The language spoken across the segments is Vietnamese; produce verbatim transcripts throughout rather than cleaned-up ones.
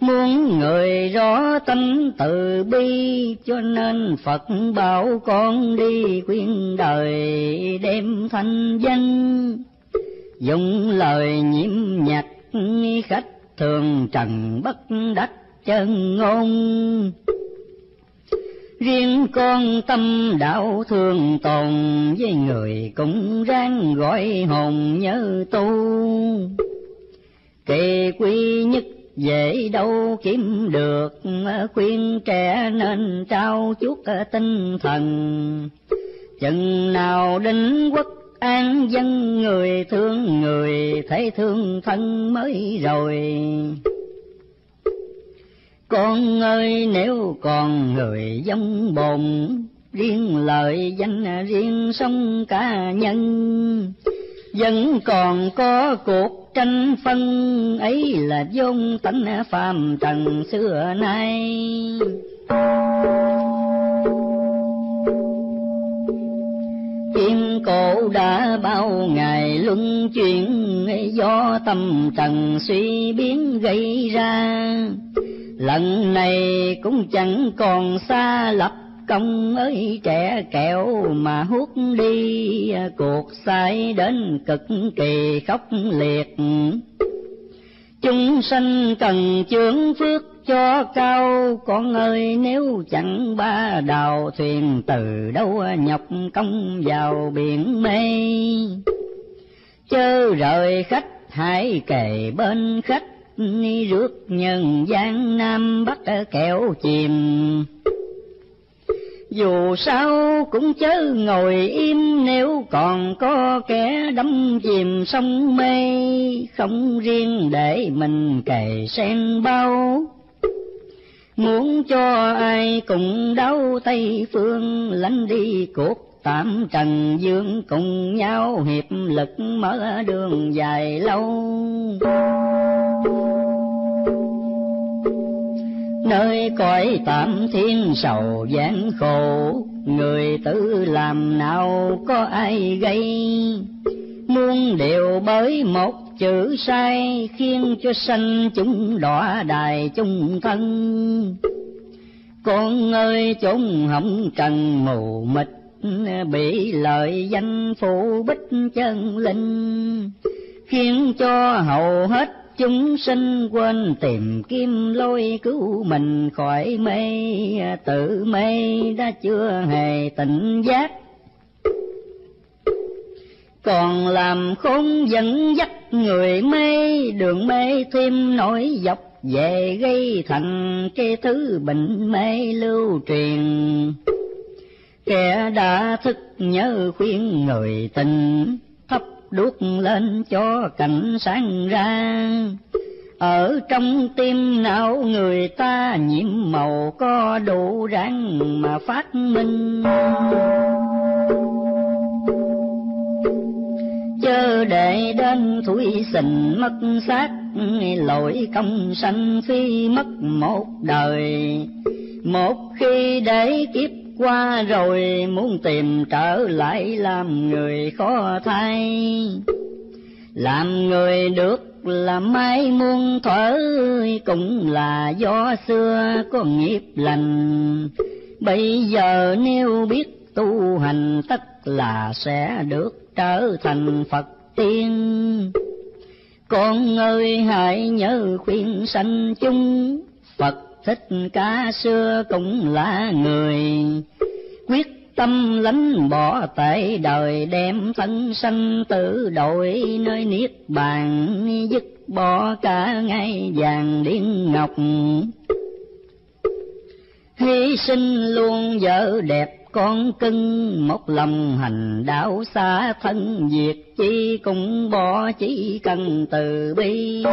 Muốn người rõ tâm từ bi, cho nên Phật bảo con đi khuyên đời đem thanh danh. Dùng lời nhiễm nhạc khách, thường trần bất đắc chân ngôn. Riêng con tâm đạo thường tồn, với người cũng ráng gọi hồn nhớ tu. Kỳ quy nhất dễ đâu kiếm được, khuyên trẻ nên trao chuốt tinh thần. Chừng nào định quốc an dân, người thương người thấy thương thân mới rồi. Con ơi nếu còn người giống bồn, riêng lợi danh riêng sống cá nhân. Vẫn còn có cuộc tranh phân, ấy là vốn tánh phàm trần xưa nay. Kim cổ đã bao ngày luân chuyển, do tâm trần suy biến gây ra. Lần này cũng chẳng còn xa lập công ơi trẻ kẹo, mà hút đi cuộc sai đến cực kỳ khốc liệt. Chúng sanh cần chướng phước cho cao, con ơi nếu chẳng ba đào thuyền, từ đâu nhọc công vào biển mê. Chớ rời khách hãy kề bên khách, rước nhân gian Nam Bắc kẹo chìm. Dù sao cũng chớ ngồi im, nếu còn có kẻ đắm chìm sông mê. Không riêng để mình kề sen bao, muốn cho ai cùng đau Tây phương. Lánh đi cuộc tạm trần dương, cùng nhau hiệp lực mở đường dài lâu. Nơi cõi tạm thiên sầu gian khổ, người tự làm nào có ai gây. Muôn điều bởi một chữ sai, khiến cho sanh chúng đọa đài chung thân. Con ơi chốn hỏng trần mù mịt, bị lợi danh phụ bích chân linh. Khiến cho hầu hết chúng sinh quên tìm kiếm lối cứu mình khỏi mê. Tự mê đã chưa hề tỉnh giác, còn làm khốn dẫn dắt người mê. Đường mê thêm nổi dọc về, gây thành cái thứ bệnh mê lưu truyền. Kẻ đã thức nhớ khuyên người tình, thắp đuốc lên cho cảnh sáng ra. Ở trong tim não người ta nhiễm màu, có đủ ráng mà phát minh. Chớ để đến thủy sình mất xác, lỗi công sanh phi mất một đời. Một khi để kiếp qua rồi, muốn tìm trở lại làm người khó thay. Làm người được làm mai muôn thuở, cũng là do xưa có nghiệp lành. Bây giờ nếu biết tu hành, tất là sẽ được trở thành Phật tiên. Con ơi hãy nhớ khuyên sanh chung, Phật Thích Ca xưa cũng là người. Quyết tâm lánh bỏ tệ đời, đem thân sanh tử đổi nơi niết bàn. Dứt bỏ cả ngai vàng điên ngọc, hy sinh luôn vợ đẹp con cưng. Một lòng hành đạo xa thân diệt, chi cũng bỏ chỉ cần từ bi.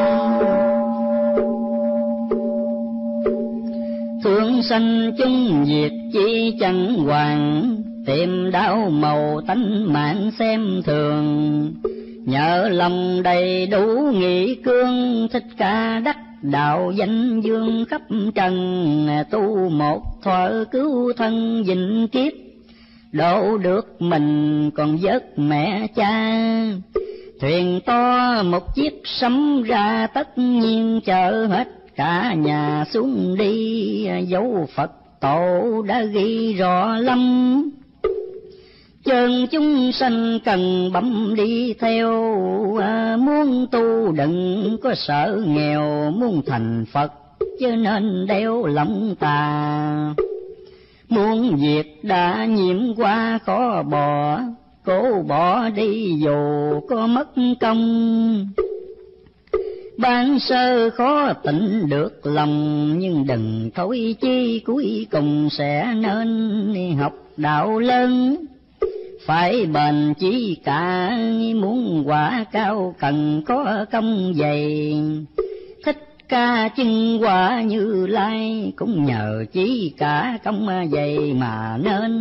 Thương sanh chung diệt chi chẳng hoàng, tìm đau màu tánh mạng xem thường. Nhờ lòng đầy đủ nghị cương, Thích Ca đắc đạo danh dương khắp trần. Tu một thuở cứu thân vĩnh kiếp, độ được mình còn vớt mẹ cha. Thuyền to một chiếc sấm ra, tất nhiên chở hết cả nhà xuống đi, dấu Phật tổ đã ghi rõ lắm. Chân chúng sanh cần bấm đi theo, à, muốn tu đừng có sợ nghèo, muốn thành Phật chứ nên đeo lòng tà. Muốn việc đã nhiễm qua khó bỏ, cố bỏ đi dù có mất công. Ban sơ khó tỉnh được lòng, nhưng đừng thối chi cuối cùng sẽ nên học đạo lớn. Phải bền chí cả, muốn quả cao cần có công dày. Thích Ca chân quả Như Lai, cũng nhờ chí cả công dày mà nên.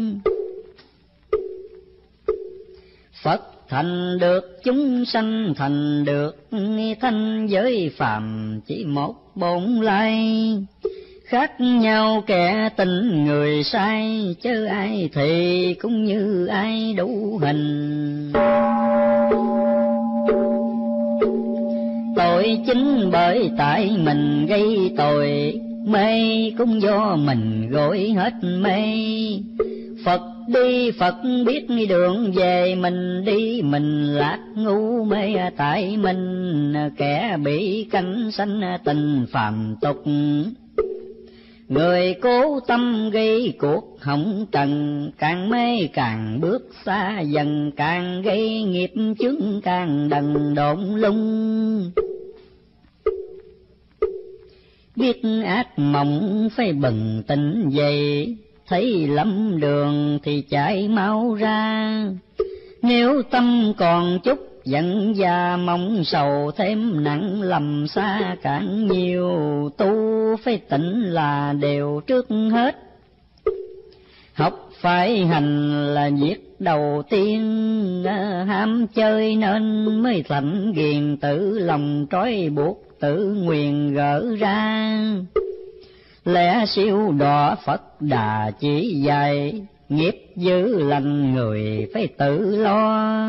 Phật thành được, chúng sanh thành được, thanh giới phàm chỉ một bổn lai. Khác nhau kẻ tình người sai, chớ ai thì cũng như ai đủ hình. Tội chính bởi tại mình gây tội, mê cũng do mình gội hết mê. Phật đi Phật biết đường về, mình đi mình lạc ngu mê tại mình. Kẻ bị cánh sanh tình phàm tục, người cố tâm gây cuộc hỏng trần. Càng mê càng bước xa dần, càng gây nghiệp chướng càng đần độn lung. Biết ác mộng phải bừng tỉnh dậy, thấy lắm đường thì chạy mau ra. Nếu tâm còn chút giận già mong sầu thêm nặng, lầm xa càng nhiều. Tu phải tỉnh là đều trước hết, học phải hành là việc đầu tiên. Ham chơi nên mới thành ghiền, tự lòng trói buộc tự nguyện gỡ ra. Lẽ siêu đỏ Phật Đà chỉ dạy, nghiệp dữ lành người phải tự lo.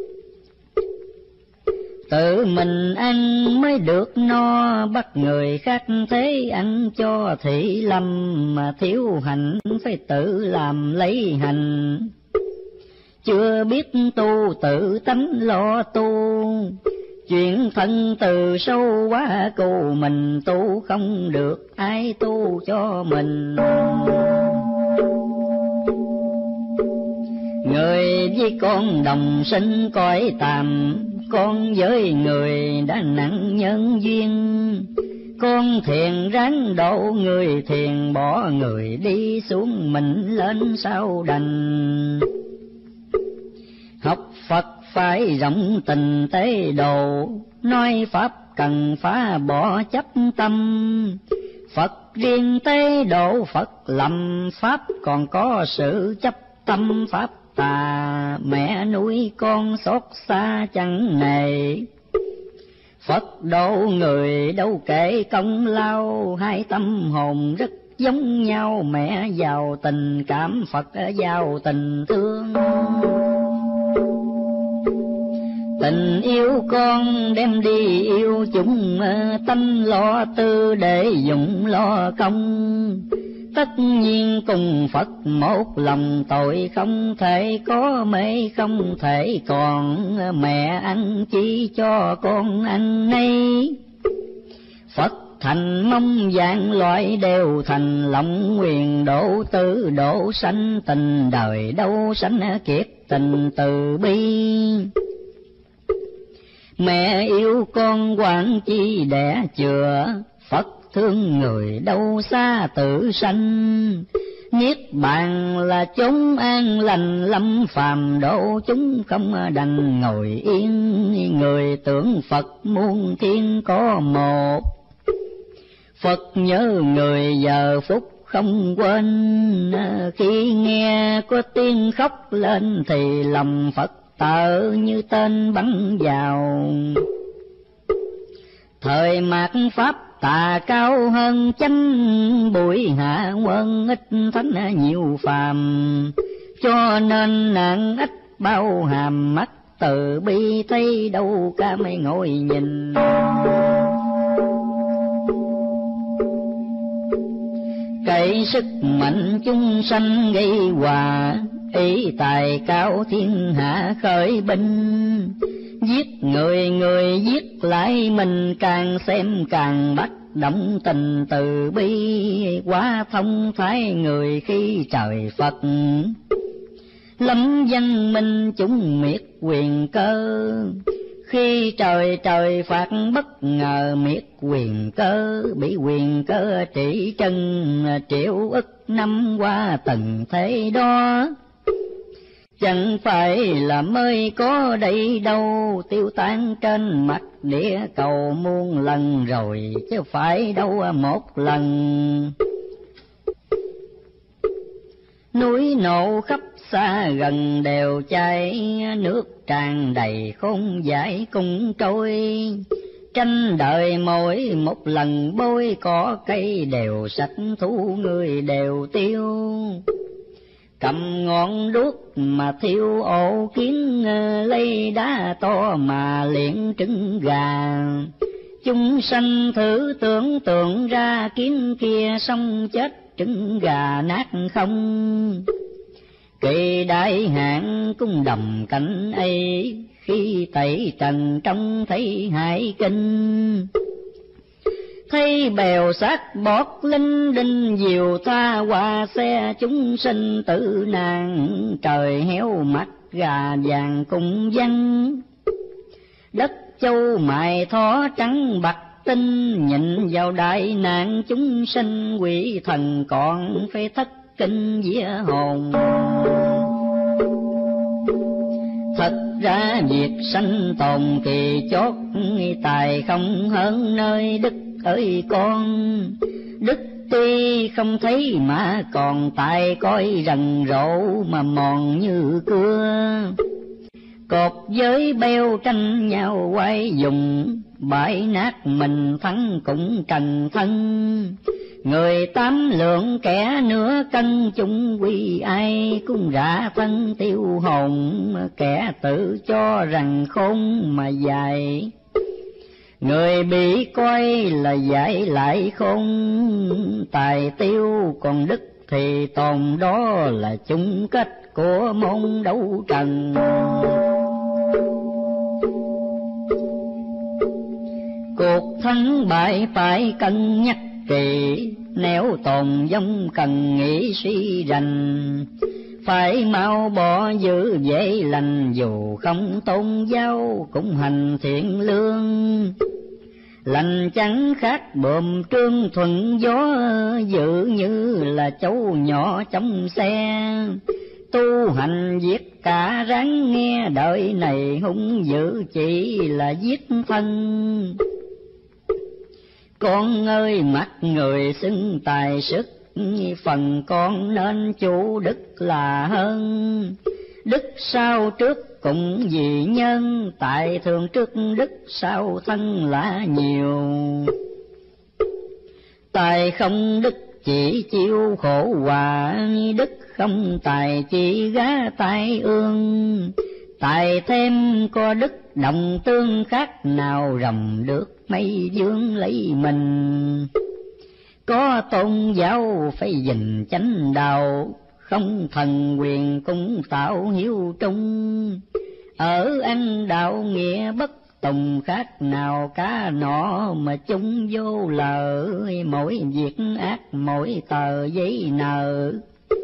Tự mình ăn mới được no, bắt người khác thế ăn cho thị lâm. Mà thiếu hành phải tự làm lấy hành, chưa biết tu tự tánh lo tu. Chuyện thân từ sâu quá cụ mình, tu không được ai tu cho mình. Người với con đồng sinh cõi tạm, con với người đã nặng nhân duyên. Con thiền ráng độ người thiền, bỏ người đi xuống mình lên sao đành. Học Phật phải rộng tình tế độ, nói Pháp cần phá bỏ chấp tâm. Phật riêng tế độ Phật lầm, Pháp còn có sự chấp tâm Pháp tà. Mẹ nuôi con xót xa chẳng nề, Phật độ người đâu kể công lao. Hai tâm hồn rất giống nhau, mẹ giàu tình cảm, Phật giàu tình thương. Tình yêu con đem đi yêu chúng, tâm lo tư để dụng lo công. Tất nhiên cùng Phật một lòng, tội không thể có mê không thể còn. Mẹ ăn chi cho con ăn nay, Phật thành mong vạn loại đều thành. Lòng nguyện độ tử độ sanh, tình đời đâu sanh kiếp tình từ bi. Mẹ yêu con quản chi đẻ chừa, Phật thương người đâu xa tự sanh. Niết bàn là chốn an lành, lâm phàm độ chúng không đành ngồi yên. Người tưởng Phật muôn thiên có một, Phật nhớ người giờ phút không quên. Khi nghe có tiếng khóc lên thì lòng Phật tợ như tên bắn vào. Thời mạt Pháp tà cao hơn chánh, bụi hạ quân ít thánh nhiều phàm. Cho nên nạn ít bao hàm, mắt từ bi thấy đâu cả mấy ngồi nhìn. vậy sức mạnh chúng sanh gây hòa, ý tài cao thiên hạ khởi binh. Giết người người giết lại mình, càng xem càng bắt động tình từ bi. Quá thông thái người khi trời Phật, lâm danh minh chúng miệt quyền cơ. Khi trời trời phạt bất ngờ miệt quyền cơ, bị quyền cơ trị chân triệu ức năm qua từng thế đó. Chẳng phải là mới có đây đâu, tiêu tan trên mặt địa cầu muôn lần rồi, chứ phải đâu một lần. Núi nổ khắp xa gần đều cháy, nước tràn đầy khôn giải cùng trôi. Tranh đời mỗi một lần bôi, cỏ cây đều sạch thú người đều tiêu. Cầm ngọn đuốc mà thiêu ổ kiến, lấy đá to mà luyện trứng gà. Chúng sanh thử tưởng tượng ra, kiến kia xong chết trứng gà nát không. Kỳ đại hạn cung đầm cảnh ấy, khi tẩy trần trông thấy hải kinh. Thấy bèo xác bọt linh đinh, diều tha qua xe chúng sinh tử nạn. Trời héo mắt gà vàng cùng văng, đất châu mài thó trắng bạc tinh. Nhìn vào đại nạn chúng sinh, quỷ thần còn phải thất kinh vía hồn. Thật ra việc sanh tồn thì chót, tài không hơn nơi đức ơi con. Đức tuy không thấy mà còn, tài coi rần rộ mà mòn như cưa. Cột với beo tranh nhau quay dùng, bãi nát mình thắng cũng trần thân. Người tám lượng kẻ nửa cân, chung quy ai cũng rã thân tiêu hồn. Kẻ tự cho rằng khôn mà dài, người bị coi là giải lại khôn. Tài tiêu còn đức thì tồn, đó là chung kết của môn đấu trần. Cuộc thắng bại phải cân nhắc kỳ, nếu tồn vong cần nghĩ suy rành. Phải mau bỏ giữ dễ lành, dù không tôn giáo cũng hành thiện lương. Lành chẳng khác bờm trương thuận gió, dự như là cháu nhỏ trong xe. Tu hành giết cả ráng nghe, đời này hung dữ chỉ là giết thân. Con ơi mắt người xưng tài sức, phần con nên chủ đức là hơn. Đức sau trước cũng vì nhân, tại thường trước đức sau thân là nhiều. Tài không đức chỉ chịu khổ hòa, đức không tài chỉ gá tai ương. Tài thêm có đức đồng tương, khác nào rồng được mây dương lấy mình. Có tôn giáo phải gìn chánh đạo, không thần quyền cũng tạo hiếu trung. Ở ăn đạo nghĩa bất tùng, khác nào cá nọ mà chung vô lờ. Mỗi việc ác mỗi tờ giấy nợ,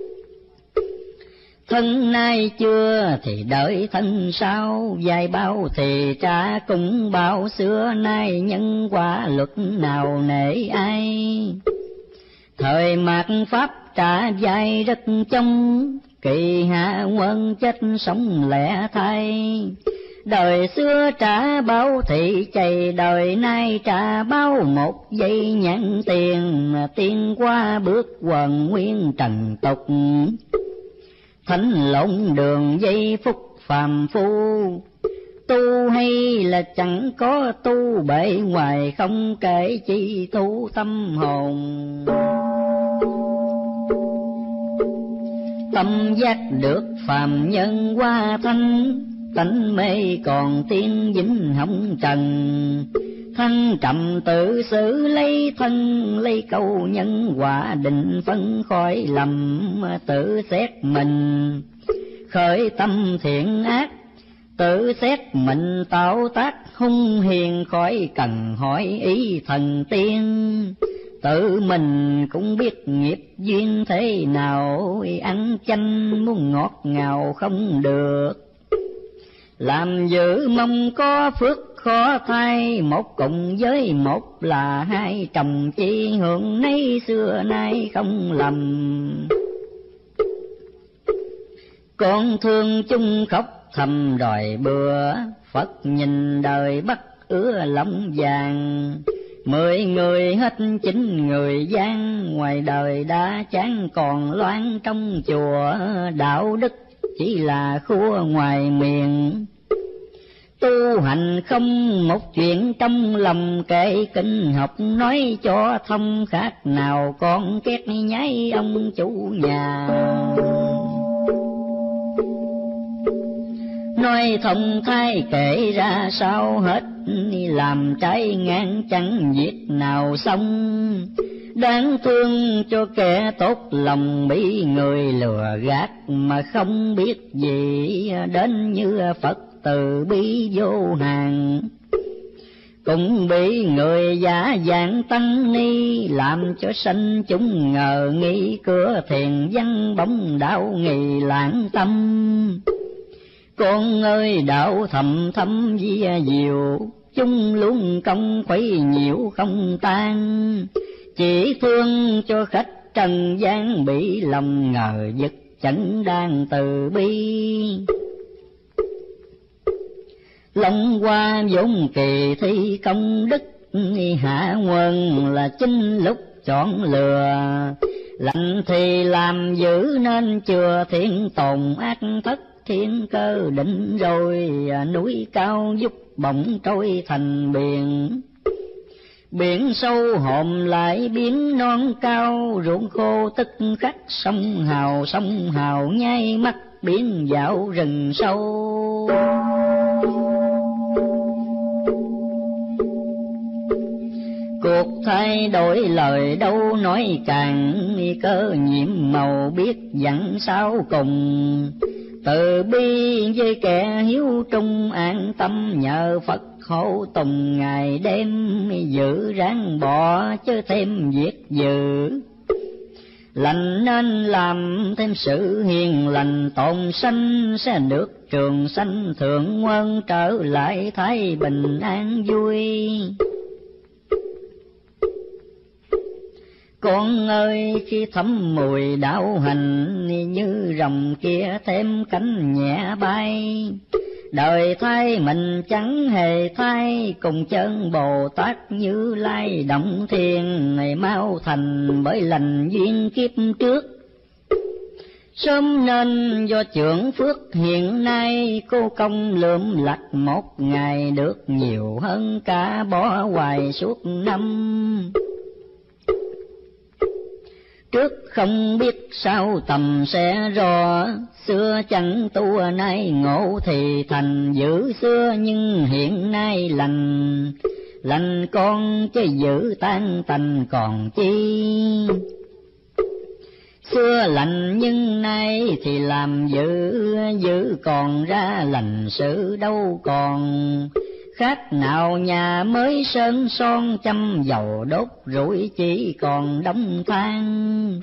thân nay chưa thì đợi thân sau. Dài bao thì trả cũng bao, xưa nay nhân quả luật nào nể ai. Thời mạt pháp trả dài rất trong, kỳ hạ quân chết sống lẻ thay. Đời xưa trả bao thị chày, đời nay trả bao một giây nhãn tiền. Tiên qua bước quần nguyên trần tục, thánh lộn đường giây phút phàm phu. Tu hay là chẳng có tu, bề ngoài không kể chi tu tâm hồn. Tâm giác được phàm nhân qua thanh, tánh mê còn tiên vĩnh hồng trần. Thanh trầm tự xử lấy thân, lấy câu nhân quả định phân khỏi lầm, tự xét mình khởi tâm thiện ác, tự xét mình tạo tác hung hiền, khỏi cần hỏi ý thần tiên. Tự mình cũng biết nghiệp duyên thế nào, ăn chanh muốn ngọt ngào không được. Làm dữ mong có phước khó thay, một cùng với một là hai, chồng chi hưởng nấy xưa nay không lầm. Con thương chung khóc thầm đòi bữa, Phật nhìn đời bắt ứa lòng vàng. Mười người hết chín người gian, ngoài đời đã chán còn loan trong chùa. Đạo đức chỉ là khua ngoài miệng, tu hành không một chuyện trong lòng. Kệ kinh học nói cho thông, khác nào con két nháy ông chủ nhà. Nói thông thay kể ra sao hết, làm trái ngang chẳng việc nào xong. Đáng thương cho kẻ tốt lòng bị người lừa gạt, mà không biết gì đến như Phật từ bi vô hạn. Cũng bị người giả dạng tăng ni, làm cho sanh chúng ngờ nghi. Cửa thiền văn bóng đạo nghi lãng tâm. Con ơi đạo thầm thâm vi diệu, chung luôn công khuấy nhiễu không tan. Chỉ thương cho khách trần gian bị lòng ngờ vực, chẳng đang từ bi. Long qua vốn kỳ thi công đức, hạ nguồn là chính lúc chọn lừa. Lạnh thì làm dữ nên chừa, thiện tồn ác thất thiên cơ định rồi. Núi cao giúp bỗng trôi thành biển, biển sâu hòm lại biến non cao. Ruộng khô tức khắc sông hào, sông hào nháy mắt biến dạo rừng sâu. Cuộc thay đổi lời đâu nói càng, cơ nhiệm màu biết dặn sao cùng. Từ bi với kẻ hiếu trung, an tâm nhờ Phật hộ tùng. Ngày đêm giữ ráng bỏ chứ thêm việc dữ, lành nên làm thêm sự hiền lành. Tồn sanh sẽ được trường sanh thượng quân, trở lại thái bình an vui. Con ơi khi thấm mùi đạo hành, như rồng kia thêm cánh nhẹ bay. Đời thay mình chẳng hề thay, cùng chân Bồ Tát Như Lai động thiên. Ngày mau thành bởi lành duyên kiếp trước, sớm nên do trưởng phước hiện nay. Cô công lượm lặt một ngày, được nhiều hơn cả bỏ hoài suốt năm. Trước không biết sao tầm sẽ rõ, xưa chẳng tu nay ngộ thì thành. Giữ xưa nhưng hiện nay lành, lành con chứ giữ tan tành còn chi. Xưa lành nhưng nay thì làm giữ, giữ còn ra lành sự đâu còn. Khác nào nhà mới sơn son, châm dầu đốt rủi chỉ còn đống than.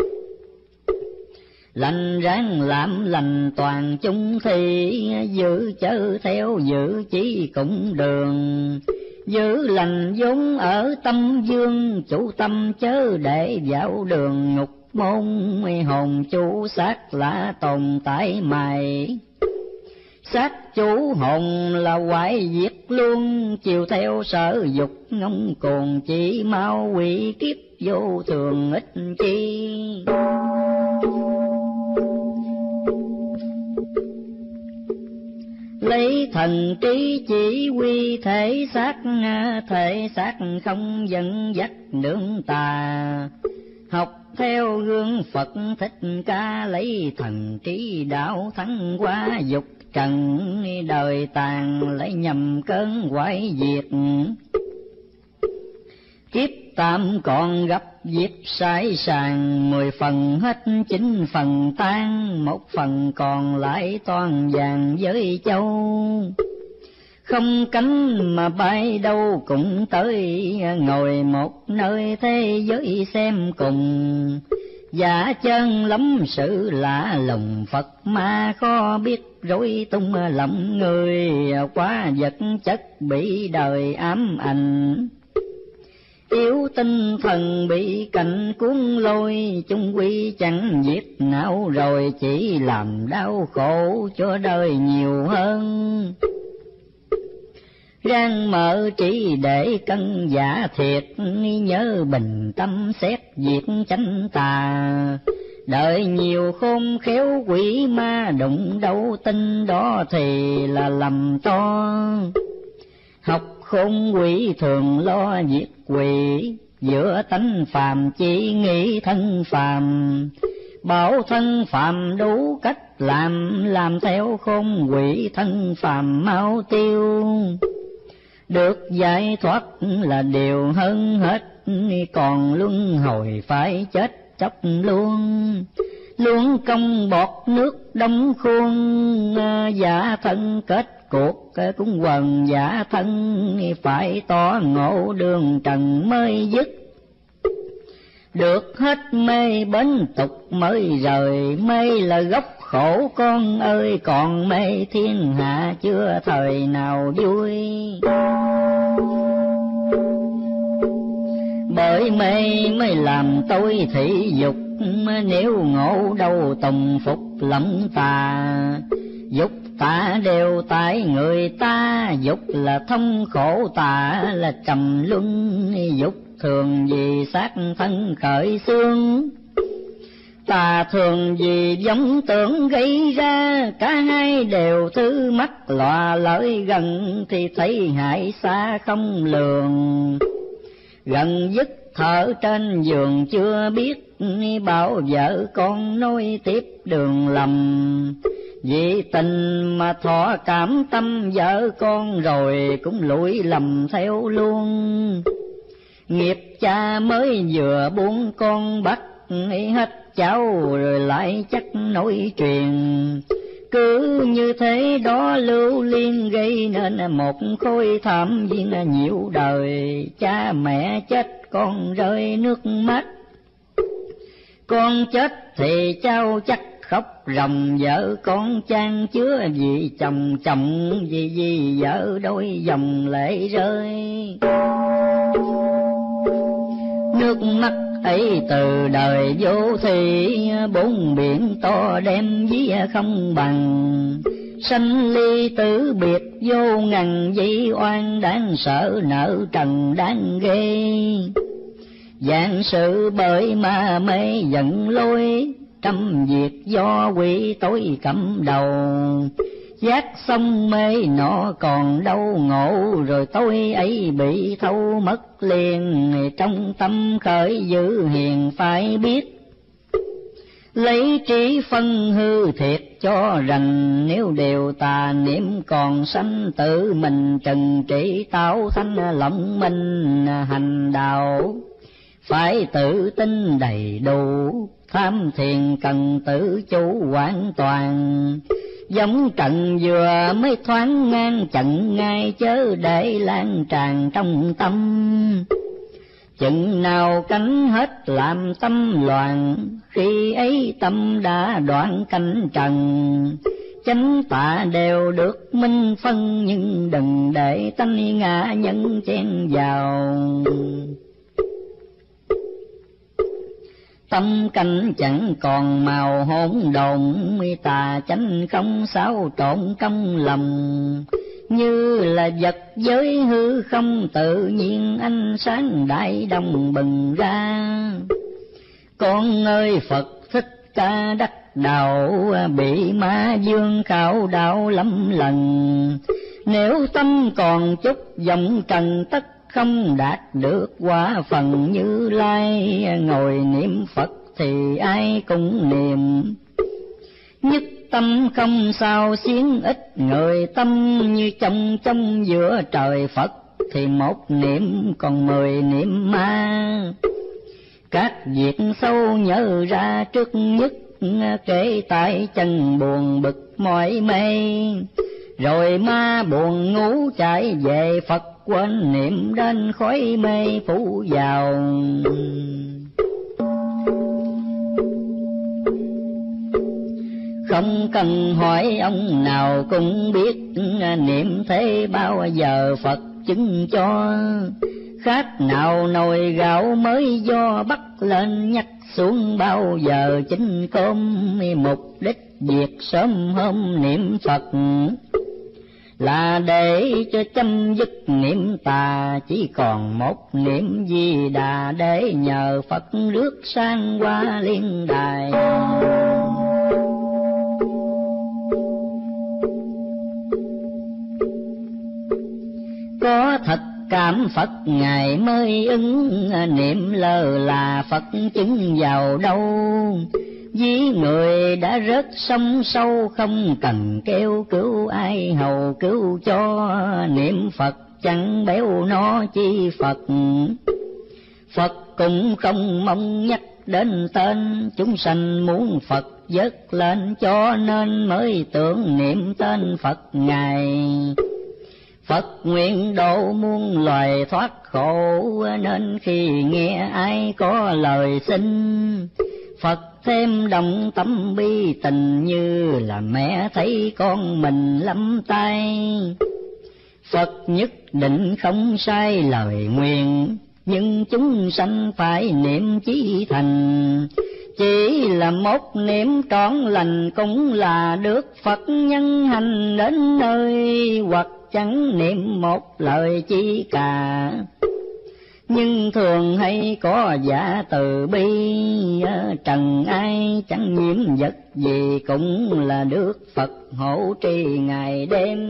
Lành ráng làm lành toàn chung thì, giữ chớ theo giữ chỉ cũng đường. Giữ lành vốn ở tâm dương, chủ tâm chớ để vào đường ngục môn. Hồn chủ xác là tồn tại mày, xác chủ hồn là hoại diệt luôn. Chiều theo sở dục ngông cuồng, chỉ mau quỷ kiếp vô thường ích chi. Lấy thần trí chỉ quy thể xác, thể xác không dẫn dắt nương tà. Học theo gương Phật Thích Ca, lấy thần trí đạo thắng qua dục trần. Đời tàn lấy nhầm cơn quái diệt, Kiếp tạm còn gặp dịp sai sàng, mười phần hết chín phần tan, một phần còn lại toàn vàng với châu. Không cánh mà bay đâu cũng tới, ngồi một nơi thế giới xem cùng. Giả chân lắm sự lạ lùng, Phật ma khó biết rối tung lòng người, quá vật chất bị đời ám ảnh. Yếu tinh thần bị cảnh cuốn lôi, chung quy chẳng giết não rồi, chỉ làm đau khổ cho đời nhiều hơn. Rang mở chỉ để cân giả thiệt, nhớ bình tâm xét việc chánh tà. Đợi nhiều khôn khéo quỷ ma đụng đâu tin, đó thì là lầm to. Học khôn quỷ thường lo diệt quỷ, giữa tánh phàm chỉ nghĩ thân phàm. Bảo thân phàm đủ cách làm, làm theo khôn quỷ thân phàm mau tiêu. Được giải thoát là điều hơn hết, còn luân hồi phải chết chóc luôn. Luôn công bọt nước đóng khuôn, giả thân kết cuộc cũng quần giả thân, phải tỏ ngộ đường trần mới dứt. Được hết mê bến tục mới rời, mê là gốc khổ con ơi, còn mê thiên hạ chưa thời nào vui. Bởi mê mới làm tôi thị dục, nếu ngộ đâu tùng phục lẫm tà. Dục tà đều tại người ta, dục là thông khổ, tà là trầm luân. Dục thường vì xác thân khởi xương, tà thường vì giống tưởng gây ra. Cả hai đều thứ mắt lọa lợi gần, thì thấy hại xa không lường. Gần dứt thở trên giường chưa biết, bảo vợ con nối tiếp đường lầm. Vì tình mà thọ cảm tâm vợ con, rồi cũng lụi lầm theo luôn. Nghiệp cha mới vừa buông con bắt, hết cháu rồi lại chắc nối truyền. Cứ như thế đó lưu liên, gây nên một khối thảm viên nhiều đời. Cha mẹ chết con rơi nước mắt, con chết thì cháu chắc khóc ròng. Vợ con chan chứa vì chồng, chồng vì vì vợ đôi dòng lệ rơi. Nước mắt ấy từ đời vô thị, bốn biển to đem ví không bằng. Sanh ly tử biệt vô ngần, dĩ oan đáng sợ nợ trần đáng ghê. Dạng sự bởi ma mê giận lôi, trăm việc do quỷ tối cầm đầu. Giác xong mê nọ còn đâu ngộ, rồi tôi ấy bị thâu mất liền. Trong tâm khởi dữ hiền phải biết, lấy trí phân hư thiệt cho rành. Nếu đều tà niệm còn sanh, tự mình trần trị tạo thanh lộng minh hành đạo. Phải tự tin đầy đủ, tham thiền cần tự chủ hoàn toàn. Giống trận vừa mới thoáng ngang chặn ngay, chớ để lan tràn trong tâm. Chừng nào cánh hết làm tâm loạn, khi ấy tâm đã đoạn cánh trần. Chánh tà đều được minh phân, nhưng đừng để tánh ngã nhân chen vào. Tâm cảnh chẳng còn màu hỗn độn, tà chánh không xáo trộn trong lòng. Như là vật giới hư không, tự nhiên ánh sáng đại đồng bừng ra. Con ơi Phật Thích Ca đắc đạo, bị ma dương khảo đạo lắm lần. Nếu tâm còn chút vọng trần, tất không đạt được quả phần Như Lai. Ngồi niệm Phật thì ai cũng niệm, nhất tâm không sao xiến ít. Người tâm như trong trong giữa trời Phật, thì một niệm còn mười niệm ma. Các việc sâu nhớ ra trước nhất, kể tại chân buồn bực mỏi mê. Rồi ma buồn ngủ chạy về Phật, quên niệm đến khói mê phủ vào. Không cần hỏi ông nào cũng biết, niệm thế bao giờ Phật chứng cho. Khác nào nồi gạo mới do bắt lên nhắc xuống, bao giờ chính cơm. Mục đích việc sớm hôm niệm Phật là để cho chấm dứt niệm tà, chỉ còn một niệm Di Đà để nhờ Phật rước sang qua liên đài. Có thật cảm Phật Ngài mới ứng, niệm lơ là Phật chứng vào đâu. Ví người đã rớt sông sâu, không cần kêu cứu ai hầu cứu cho. Niệm Phật chẳng béo nó chi Phật, Phật cũng không mong nhắc đến tên. Chúng sanh muốn Phật vớt lên, cho nên mới tưởng niệm tên Phật Ngài. Phật nguyện độ muôn loài thoát khổ, nên khi nghe ai có lời xin, Phật thêm động tâm bi tình, như là mẹ thấy con mình lắm tay. Phật nhất định không sai lời nguyện, nhưng chúng sanh phải niệm chí thành. Chỉ là một niệm trọn lành cũng là được Phật nhân hành đến nơi, hoặc chẳng niệm một lời chi cả. Nhưng thường hay có giả từ bi, trần ai chẳng nhiễm vật gì, cũng là được Phật hộ trì ngày đêm.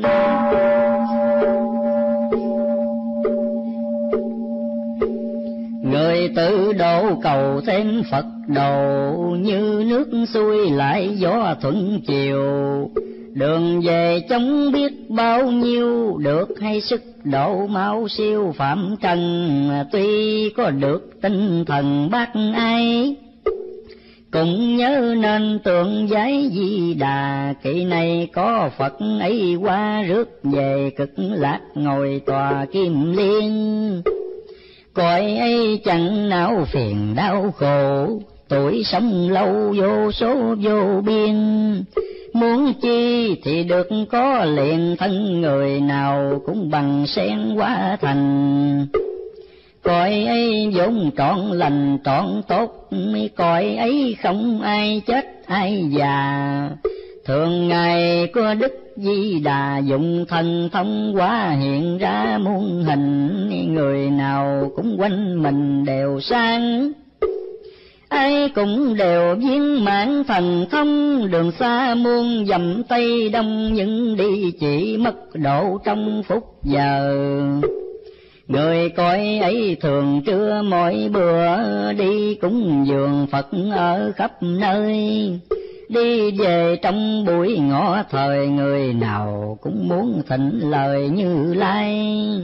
Người tự độ cầu thêm Phật độ, như nước xuôi lại gió thuận chiều. Đường về chống biết bao nhiêu, được hay sức độ mau siêu phạm trần. Tuy có được tinh thần bác ai, cũng nhớ nên tượng giấy Di Đà. Kỳ này có Phật ấy qua rước về, cực lạc ngồi tòa kim liên. Cõi ấy chẳng não phiền đau khổ, tuổi sống lâu vô số vô biên. Muốn chi thì được có liền, thân người nào cũng bằng sen hóa thành. Cõi ấy vốn trọn lành trọn tốt, cõi ấy không ai chết ai già. Thường ngày có Đức Di Đà dùng thần thông hóa hiện ra muôn hình, người nào cũng quanh mình đều sang. Ai cũng đều viên mãn thần thông, đường xa muôn dặm Tây Đông, nhưng đi chỉ mất độ trong phút giờ. Người coi ấy thường trưa mỗi bữa, đi cúng dường Phật ở khắp nơi. Đi về trong buổi ngọ thời, người nào cũng muốn thịnh lời Như Lai.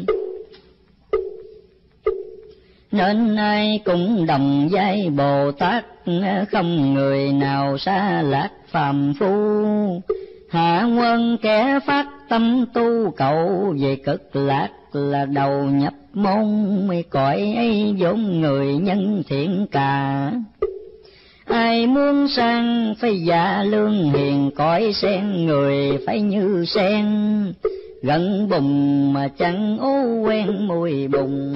Nên ai cũng đồng vai Bồ Tát, không người nào xa lạc phàm phu. Hạ quân kẻ phát tâm tu cầu, về cực lạc là đầu nhập môn. Cõi ấy vốn người nhân thiện cả, ai muốn sang phải dạ lương hiền. Cõi sen người phải như sen, gần bùng mà chẳng ô quen mùi bùng.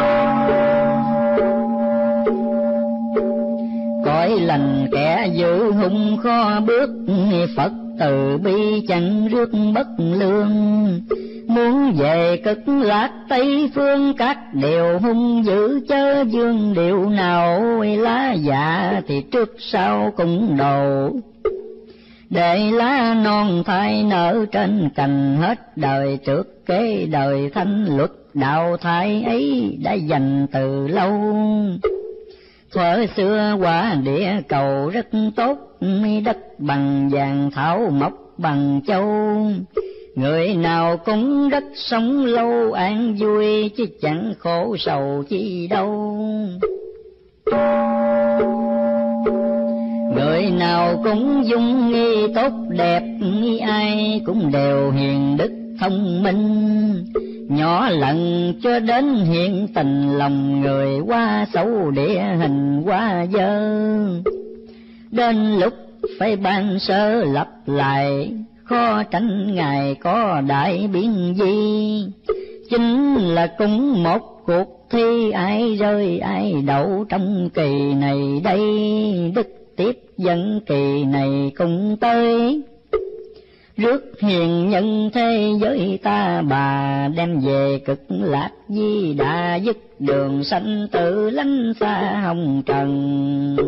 Cõi lành kẻ giữ hung khó bước, Phật từ bi chẳng rước bất lương. Muốn về cực lạc Tây phương, các điều hung dữ chớ dương điệu nào. Lá dạ thì trước sau cũng đồ, để lá non thai nở trên cành. Hết đời trước kế đời thanh luật, đạo thai ấy đã dành từ lâu. Thuở xưa quả địa cầu rất tốt, đất bằng vàng thảo mộc bằng châu. Người nào cũng rất sống lâu an vui, chứ chẳng khổ sầu chi đâu. Người nào cũng dung nghi tốt đẹp, ai cũng đều hiền đức thông minh. Nhỏ lần cho đến hiện tình lòng người, qua xấu địa hình qua dơ. Đến lúc phải ban sơ lập lại, khó tránh Ngài có đại biến gì. Chính là cũng một cuộc thi, ai rơi ai đậu trong kỳ này đây. Đức tiếp dẫn kỳ này cùng tới, rước hiền nhân thế giới ta bà, đem về cực lạc di đà, dứt đường sanh tử lánh xa hồng trần.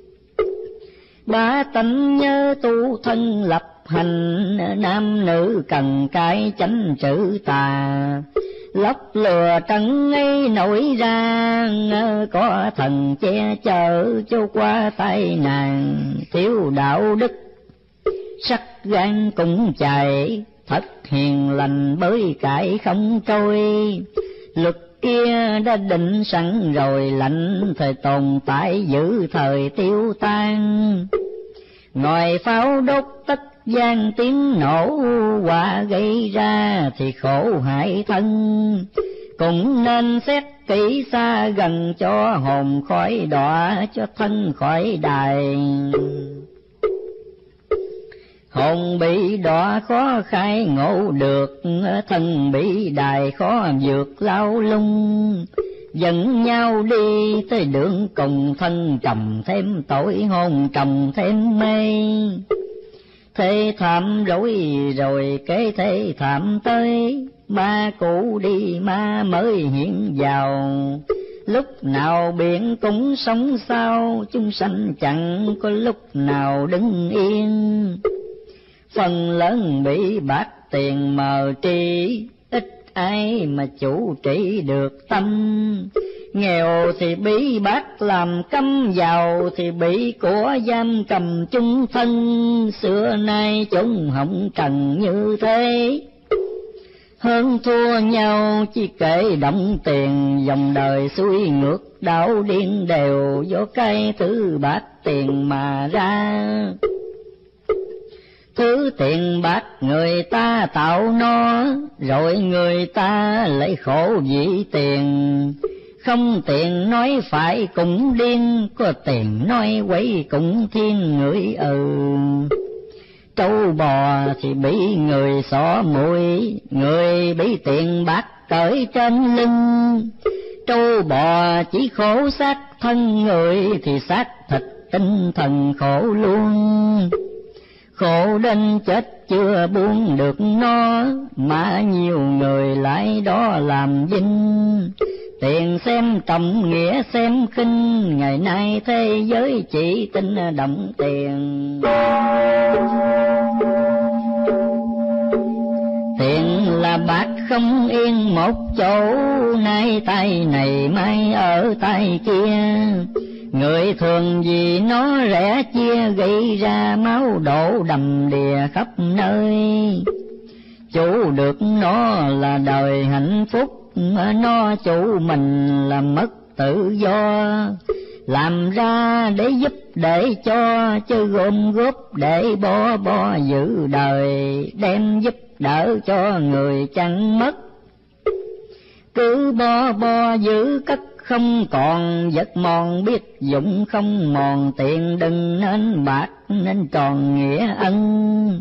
Ba tánh nhớ tu thân lập hành, nam nữ cần cái chánh trữ tà. Lóc lừa trần ấy nổi ra, có thần che chở cho qua tai nạn. Thiếu đạo đức sắc gan cũng chạy, thật hiền lành bới cải không trôi. Luật kia đã định sẵn rồi, lạnh thời tồn tại giữ thời tiêu tan. Ngòi pháo đốt tất gian tiếng nổ, quả gây ra thì khổ hại thân. Cũng nên xét kỹ xa gần, cho hồn khỏi đọa, cho thân khỏi đài. Hồn bị đọa khó khai ngộ được, thân bị đài khó vượt lao lung. Dẫn nhau đi tới đường cùng, thân trầm thêm tội, hồn trầm thêm mê. Thế thảm rối rồi kế thế thảm tới, ma cũ đi ma mới hiện vào. Lúc nào biển cũng sống sao, chúng sanh chẳng có lúc nào đứng yên. Phần lớn bị bạc tiền mờ tri, ít ai mà chủ trị được tâm. Nghèo thì bị bác làm cấm, giàu thì bị của giam cầm chung thân. Xưa nay chúng hồng trần như thế, hơn thua nhau chỉ kể động tiền. Dòng đời xuôi ngược đảo điên đều, do cái thứ bạc tiền mà ra. Thứ tiền bạc người ta tạo nó, rồi người ta lại khổ vì tiền. Không tiền nói phải cũng điên, có tiền nói quấy cũng thiên người ừ. Trâu bò thì bị người xỏ mũi, người bị tiền bạc cởi trên lưng. Trâu bò chỉ khổ xác thân, người thì xác thịt tinh thần khổ luôn. Khổ đến chết chưa buông được nó, mà nhiều người lại đó làm vinh. Tiền xem trọng nghĩa xem khinh, ngày nay thế giới chỉ tin động tiền. Tiền là bạc không yên một chỗ, nay tay này mai ở tay kia. Người thường vì nó rẻ chia, gây ra máu đổ đầm đìa khắp nơi. Chủ được nó là đời hạnh phúc, mà nó chủ mình là mất tự do. Làm ra để giúp để cho, chứ gom góp để bo bo giữ đời. Đem giúp đỡ cho người chẳng mất, cứ bo bo giữ cất không còn. Vật mòn biết dụng không mòn, tiền đừng nên bạc nên tròn nghĩa ân.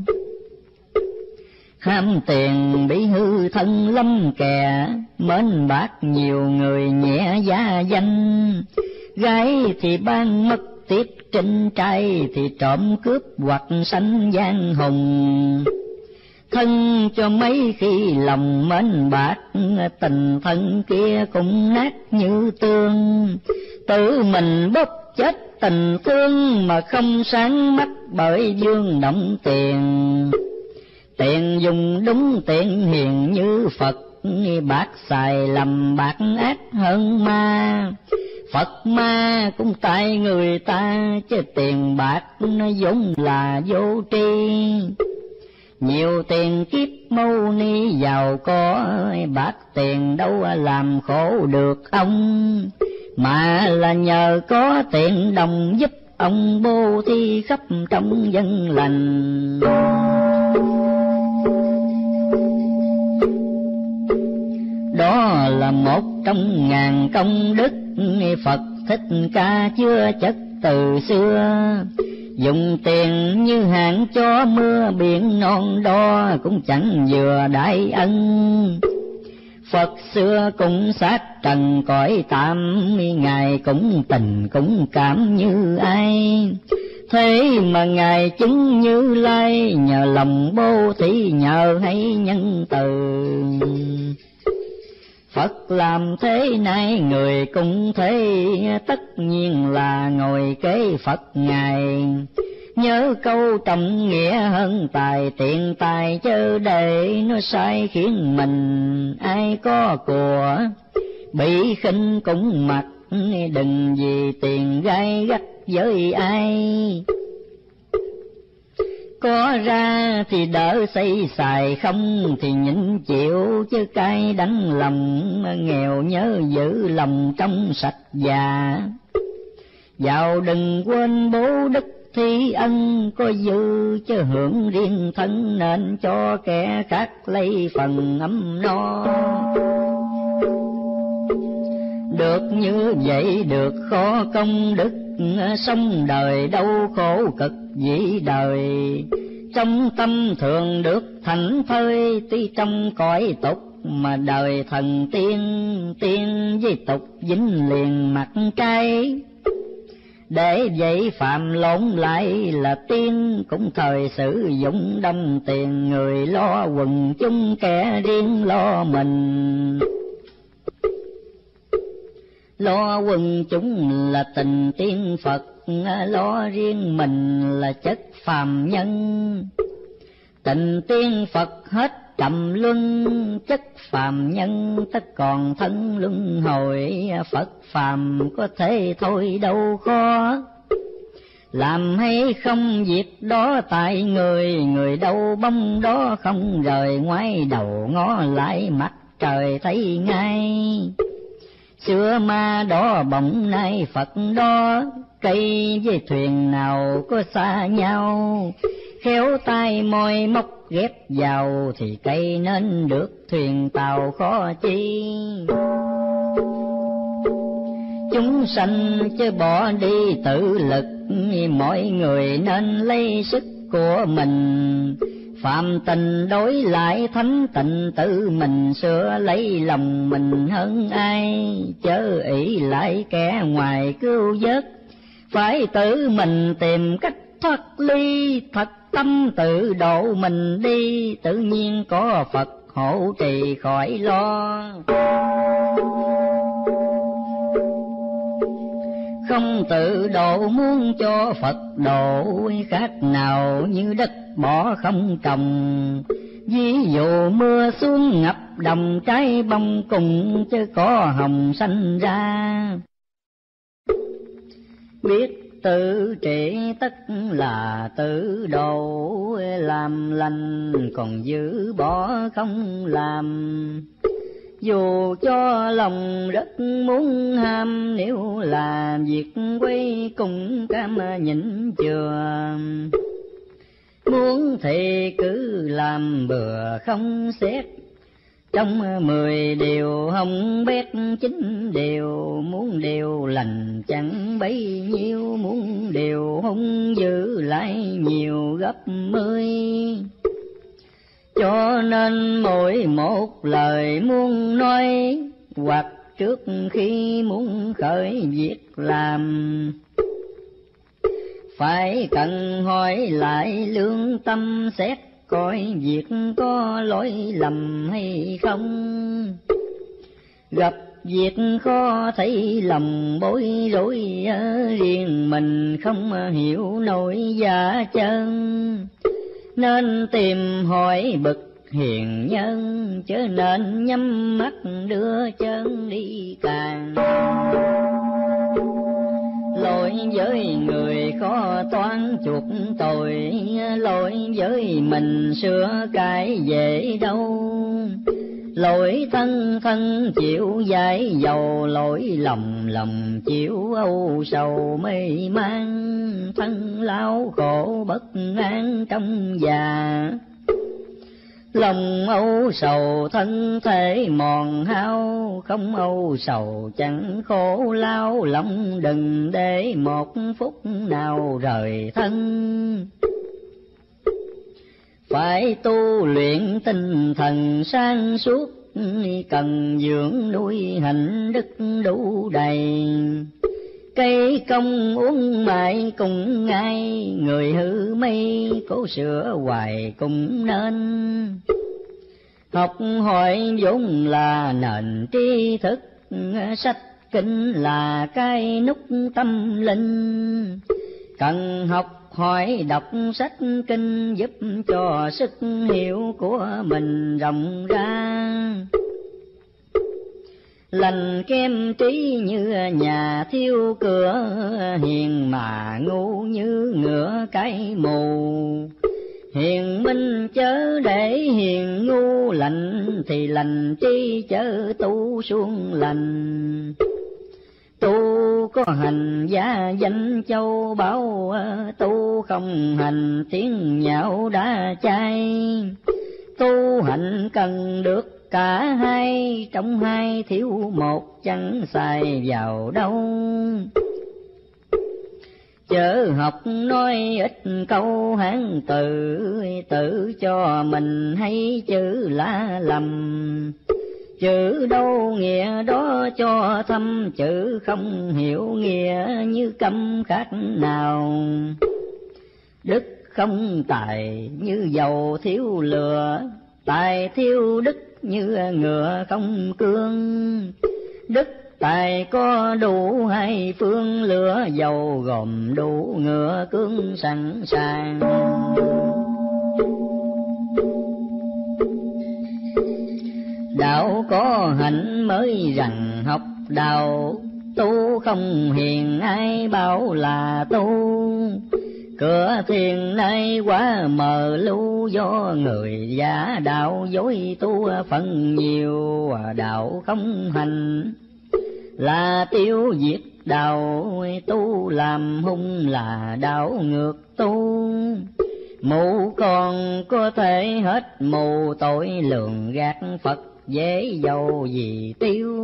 Ham tiền bị hư thân lâm kè, mến bạc nhiều người nhẹ giá danh. Gái thì ban mất tiếp trinh, trai thì trộm cướp hoặc sanh giang hùng. Thân cho mấy khi lòng mến bạc, tình thân kia cũng nát như tương. Tự mình bốc chết tình thương, mà không sáng mắt bởi dương động tiền. Tiền dùng đúng tiền hiền như Phật, bạc xài lầm bạc ác hơn ma. Phật ma cũng tại người ta, chứ tiền bạc nó vốn là vô tri. Nhiều tiền kiếp mâu ni giàu có, bạc tiền đâu làm khổ được ông, mà là nhờ có tiền đồng giúp ông bố thí khắp trong dân lành. Đó là một trong ngàn công đức Phật Thích Ca chưa chất từ xưa. Dùng tiền như hạn cho mưa biển non đo, cũng chẳng vừa đại ân. Phật xưa cũng sát trần cõi tạm, Ngài cũng tình cũng cảm như ai. Thế mà Ngài chứng Như Lai, nhờ lòng bố thí nhờ hay nhân từ. Phật làm thế này người cũng thế, tất nhiên là ngồi kế Phật Ngài. Nhớ câu trọng nghĩa hơn tài tiền tài, chớ để nó sai khiến mình. Ai có của bị khinh cũng mặc, đừng vì tiền gai gắt với ai. Có ra thì đỡ xây xài, không thì nhịn chịu, chứ cay đắng lòng. Nghèo nhớ giữ lòng trong sạch già, giàu đừng quên bố đức thi ân. Có dư chứ hưởng riêng thân, nên cho kẻ khác lấy phần ấm no. Được như vậy được khó công đức, sống đời đau khổ cực dĩ đời. Trong tâm thường được thảnh thơi, tuy trong cõi tục mà đời thần tiên. Tiên với tục dính liền mặt trái, để vậy phạm lộn lại là tiên. Cũng thời sử dụng đông tiền, người lo quần chúng kẻ riêng lo mình. Lo quần chúng là tình tiên Phật, lo riêng mình là chất phàm nhân. Tình tiên Phật hết trầm luân, chất phàm nhân tất còn thân luân hồi. Phật phàm có thể thôi đâu khó, làm hay không việc đó tại người. Người đâu bông đó không rời, ngoái đầu ngó lại mặt trời thấy ngay. Xưa ma đó bỗng nay Phật đó, cây với thuyền nào có xa nhau. Khéo tay môi móc ghép vào, thì cây nên được thuyền tàu khó chi. Chúng sanh chứ bỏ đi tự lực, mọi người nên lấy sức của mình. Phạm tình đối lại thánh tịnh, tự mình sửa lấy lòng mình hơn ai. Chớ ỷ lại kẻ ngoài cứu vớt, phải tự mình tìm cách thoát ly. Thật tâm tự độ mình đi, tự nhiên có Phật hộ trì khỏi lo. Không tự độ muốn cho Phật độ, khác nào như đất bỏ không trồng. Ví dụ mưa xuống ngập đồng, trái bông cùng chứ có hồng xanh ra. Biết tự trị tất là tự độ, làm lành còn giữ bỏ không làm. Dù cho lòng rất muốn ham, nếu là việc quay cùng cam nhịn chừa. Muốn thì cứ làm bừa không xét, trong mười điều hồng bét chín điều. Muốn điều lành chẳng bấy nhiêu, muốn điều hung dữ lại nhiều gấp mươi. Cho nên mỗi một lời muốn nói, hoặc trước khi muốn khởi việc làm, phải cần hỏi lại lương tâm xét, coi việc có lỗi lầm hay không. Gặp việc khó thấy lòng bối rối, riêng mình không hiểu nổi giá chân. Nên tìm hỏi bậc hiền nhân, chớ nên nhắm mắt đưa chân đi càng. Lỗi với người có toán chuộc tội, lỗi với mình sửa cái dễ đâu. Lỗi thân thân chịu giải dầu, lỗi lòng lòng chịu âu sầu mê man. Thân lao khổ bất an trong già, lòng âu sầu thân thể mòn hao. Không âu sầu chẳng khổ lao, lòng đừng để một phút nào rời thân. Phải tu luyện tinh thần sáng suốt, cần dưỡng nuôi hạnh đức đủ đầy. Cây công uống mãi cùng ngay, người hư mây cố sửa hoài cũng nên. Học hỏi vốn là nền tri thức, sách kinh là cái nút tâm linh. Cần học hỏi đọc sách kinh, giúp cho sức hiểu của mình rộng ra. Lành kem trí như nhà thiếu cửa, hiền mà ngu như ngựa cái mù. Hiền minh chớ để hiền ngu, lành thì lành trí chớ tu suông lành. Tu có hành giá danh châu báu, tu không hành tiếng nhạo đã chai. Tu hành cần được cả hai, trong hai thiếu một chẳng xài vào đâu. Chớ học nói ít câu Hán từ, tự cho mình hay chữ lá lầm. Chữ đâu nghĩa đó cho thâm, chữ không hiểu nghĩa như câm khác nào. Đức không tài như dầu thiếu lửa, tài thiếu đức như ngựa không cương. Đức tài có đủ hai phương, lửa dầu gồm đủ ngựa cương sẵn sàng. Đạo có hạnh mới rằng học đạo, tu không hiền ai bảo là tu. Cửa thiền nay quá mờ lu, do người giả đạo dối tu phần nhiều. Đạo không hành là tiêu diệt đạo, tu làm hung là đạo ngược tu. Mù còn có thể hết mù, tội lường gạt Phật dễ dầu gì tiêu.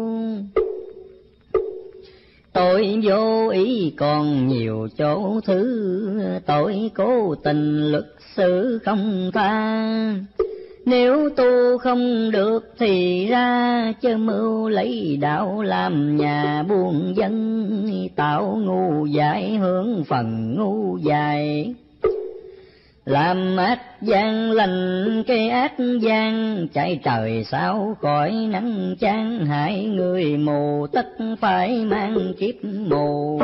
Tội vô ý còn nhiều chỗ thứ, tội cố tình luật xử không tha. Nếu tu không được thì ra, chớ mưu lấy đạo làm nhà buôn dân. Tạo ngu dại hướng phần ngu dại, làm ác gian lành cái ác gian. Chạy trời sao khỏi nắng chán, hại người mù tất phải mang kiếp mù.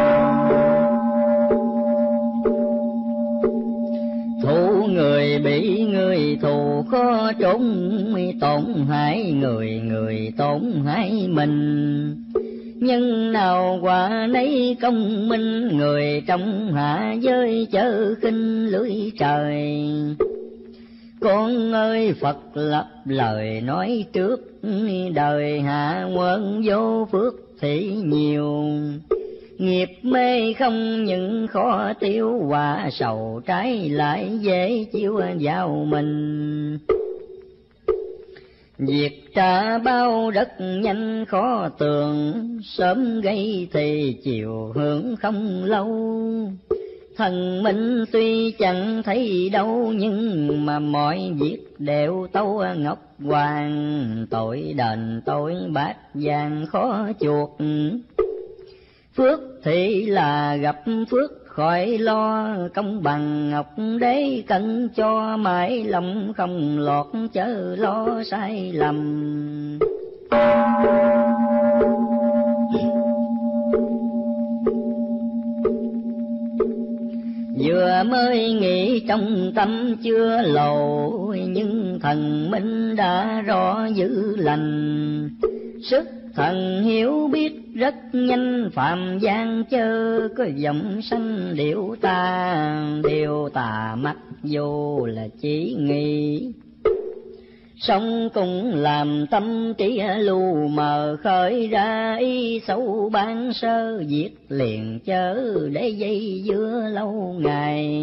Thù người bị người thù khó trốn, tổn hại người người tổn hại mình. Nhân nào quả nấy công minh, người trong hạ giới chớ khinh lưỡi trời. Con ơi Phật lập lời nói trước, đời hạ quân vô phước thì nhiều. Nghiệp mê không những khó tiêu, quả sầu trái lại dễ chiếu vào mình. Việc trả bao rất nhanh khó tường, sớm gây thì chiều hưởng không lâu. Thần minh tuy chẳng thấy đâu, nhưng mà mọi việc đều tâu ngọc hoàng. Tội đền tội bát vàng khó chuộc, phước thì là gặp phước khỏi lo. Công bằng ngọc đế cần cho, mãi lòng không lọt chớ lo sai lầm. Vừa mới nghĩ trong tâm chưa lộ, nhưng thần minh đã rõ dữ lành. Sức thần hiểu biết rất nhanh phạm gian chớ, có giọng sanh điệu ta, điều tà mặc dù là chỉ nghĩ. Sống cũng làm tâm trí lu mờ, khởi ra ý xấu ban sơ, diệt liền chớ để dây dưa lâu ngày.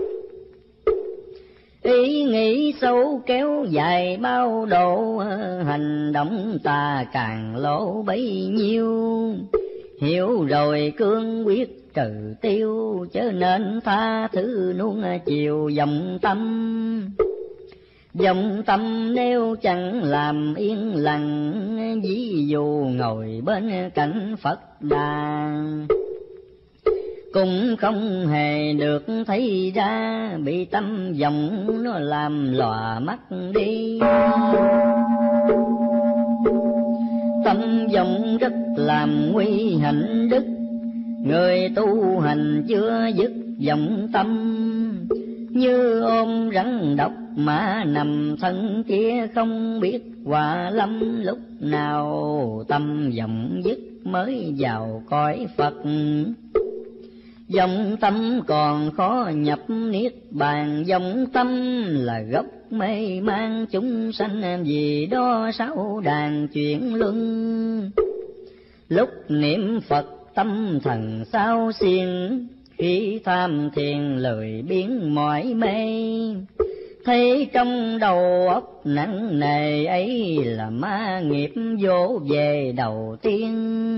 Ý nghĩ xấu kéo dài bao độ, hành động ta càng lỗ bấy nhiêu. Hiểu rồi cương quyết trừ tiêu, chớ nên tha thứ nuông chiều dòng tâm. Dòng tâm nếu chẳng làm yên lặng, ví dụ ngồi bên cạnh Phật Đà, cũng không hề được thấy ra, bị tâm vọng nó làm lòa mắt đi. Tâm vọng rất làm nguy hạnh đức, người tu hành chưa dứt vọng tâm. Như ôm rắn độc mà nằm thân kia, không biết quả lâm lúc nào. Tâm vọng dứt mới vào cõi Phật, vọng tâm còn khó nhập niết bàn. Vọng tâm là gốc mê mang chúng sanh, vì đó sáu đàn chuyển luân. Lúc niệm Phật tâm thần sao xiên, khi tham thiền lười biến mỏi mê. Thấy trong đầu óc nặng nề ấy là ma nghiệp vỗ về đầu tiên.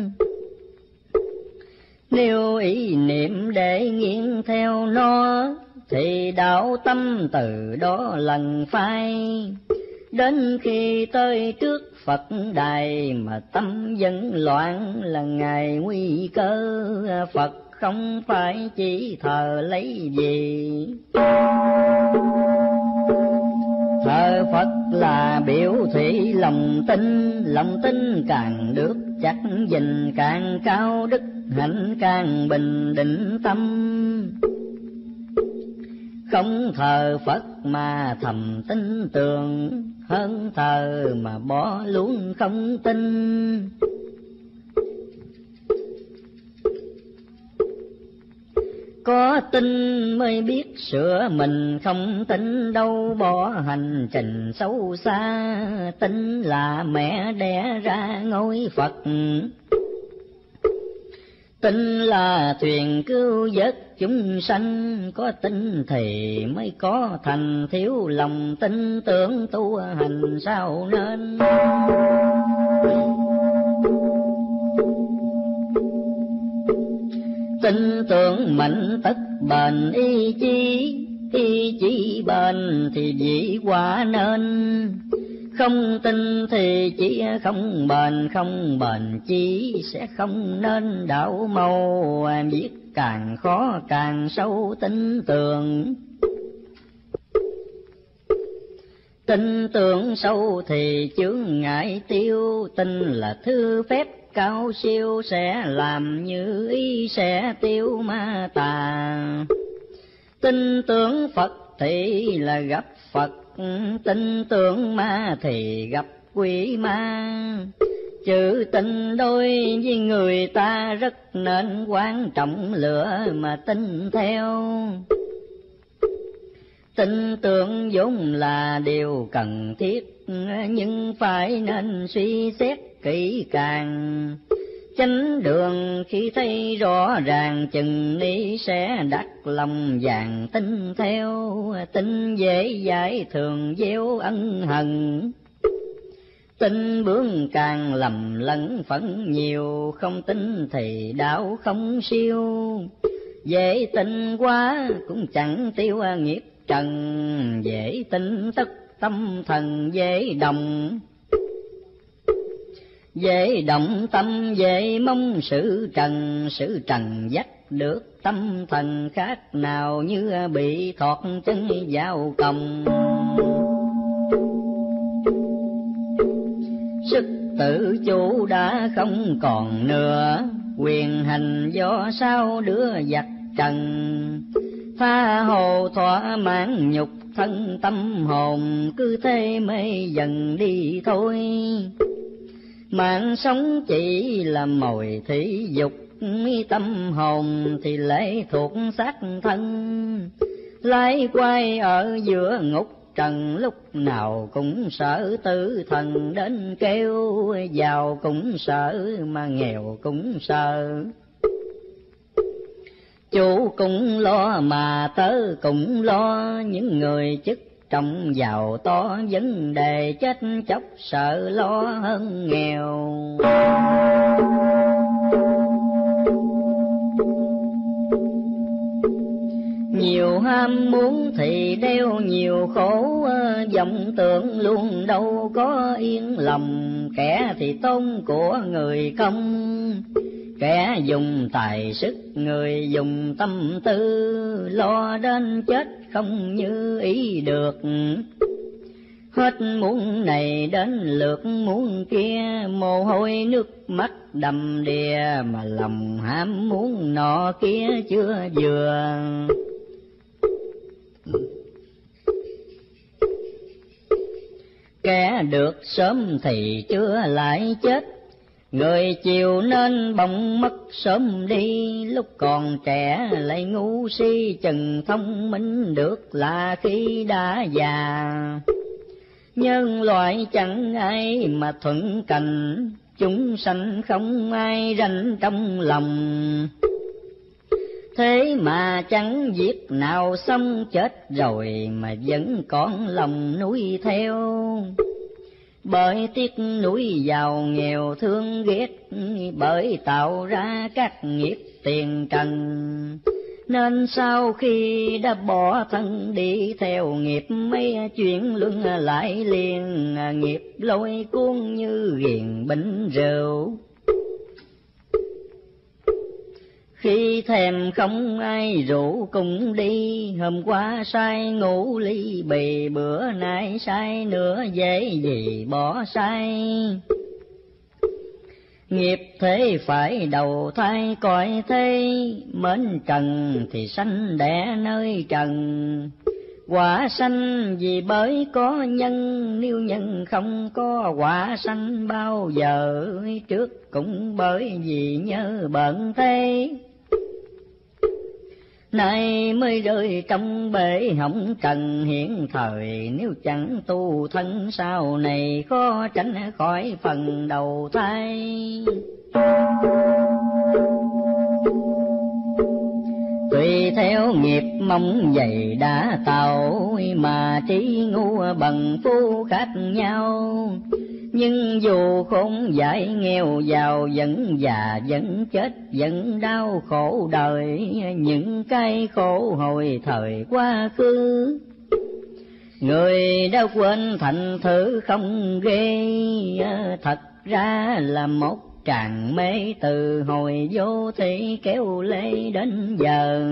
Nếu ý niệm để nghiêng theo nó, thì đạo tâm từ đó lần phai. Đến khi tới trước Phật đài mà tâm vẫn loạn, là ngày nguy cơ. Phật không phải chỉ thờ lấy gì, thờ Phật là biểu thị lòng tin. Lòng tin càng được chắc gìn, càng cao đức hạnh càng bình định tâm. Không thờ Phật mà thầm tin tưởng, hơn thờ mà bỏ luôn không tin. Có tin mới biết sửa mình, không tin đâu bỏ hành trình xấu xa. Tin là mẹ đẻ ra ngôi Phật, tin là thuyền cứu vớt chúng sanh. Có tin thì mới có thành, thiếu lòng tin tưởng tu hành sao nên. Tin tưởng mạnh tất bền ý chí, ý chí bền thì dĩ quả nên. Không tin thì chỉ không bền, không bền chí sẽ không nên đạo màu. Viết càng khó càng sâu tin tưởng, tin tưởng sâu thì chướng ngại tiêu. Tin là thứ phép cao siêu, sẽ làm như ý sẽ tiêu ma tà. Tin tưởng Phật thì là gặp Phật, tin tưởng ma thì gặp quỷ ma. Chữ tin đôi với người ta rất nên quan trọng, lựa mà tin theo. Tin tưởng vốn là điều cần thiết, nhưng phải nên suy xét kỹ càng. Chánh đường khi thấy rõ ràng, chừng ni sẽ đặt lòng vàng tin theo. Tin dễ giải thường gieo ân hận, tin bướng càng lầm lẫn phẫn nhiều. Không tin thì đạo không siêu, dễ tin quá cũng chẳng tiêu nghiệp trần. Dễ tin tất tâm thần dễ động, dễ động tâm dễ mong sự trần. Sự trần dắt được tâm thần, khác nào như bị thọt chân vào còng. Sức tự chủ đã không còn nữa, quyền hành do sao đứa giặc trần. Tha hồ thỏa mãn nhục thân tâm hồn, cứ thế mê dần đi thôi. Mạng sống chỉ là mồi thị dục, tâm hồn thì lệ thuộc xác thân. Lái quay ở giữa ngục trần, lúc nào cũng sợ tử thần đến kêu. Giàu cũng sợ mà nghèo cũng sợ, chủ cũng lo mà tớ cũng lo. Những người chức trọng giàu to, vấn đề chết chóc sợ lo hơn nghèo. Nhiều ham muốn thì đeo nhiều khổ, vọng tưởng luôn đâu có yên lòng. Kẻ thì tôn của người không, kẻ dùng tài sức người dùng tâm tư. Lo đến chết không như ý được, hết muốn này đến lượt muốn kia. Mồ hôi nước mắt đầm đìa, mà lòng ham muốn nọ kia chưa vừa. Kẻ được sớm thì chưa lại chết, người chiều nên bỗng mất sớm đi. Lúc còn trẻ lại ngu si, chừng thông minh được là khi đã già. Nhân loại chẳng ai mà thuận cành, chúng sanh không ai ranh trong lòng. Thế mà chẳng việc nào xong, chết rồi mà vẫn còn lòng nuối theo. Bởi tiếc nuối giàu nghèo thương ghét, bởi tạo ra các nghiệp tiền trần. Nên sau khi đã bỏ thân đi theo nghiệp, mấy chuyện luân lại liền. Nghiệp lôi cuốn như ghiền bình rượu, khi thèm không ai rủ cùng đi. Hôm qua say ngủ ly bì, bữa nay say nữa dễ gì bỏ say. Nghiệp thế phải đầu thai cõi thế, mến trần thì sanh đẻ nơi trần. Quả sanh vì bởi có nhân, nếu nhân không có quả sanh bao giờ. Trước cũng bởi vì nhớ bận thế, nay mới rơi trong bể hỏng trần hiện thời. Nếu chẳng tu thân sau này, khó tránh khỏi phần đầu thai. Tùy theo nghiệp mong dày đã tạo, mà trí ngu bằng phu khác nhau. Nhưng dù khốn dại nghèo giàu, vẫn già vẫn chết vẫn đau khổ đời. Những cái khổ hồi thời quá khứ, người đã quên thành thử không ghê. Thật ra là một tràng mê, từ hồi vô thị kéo lê đến giờ.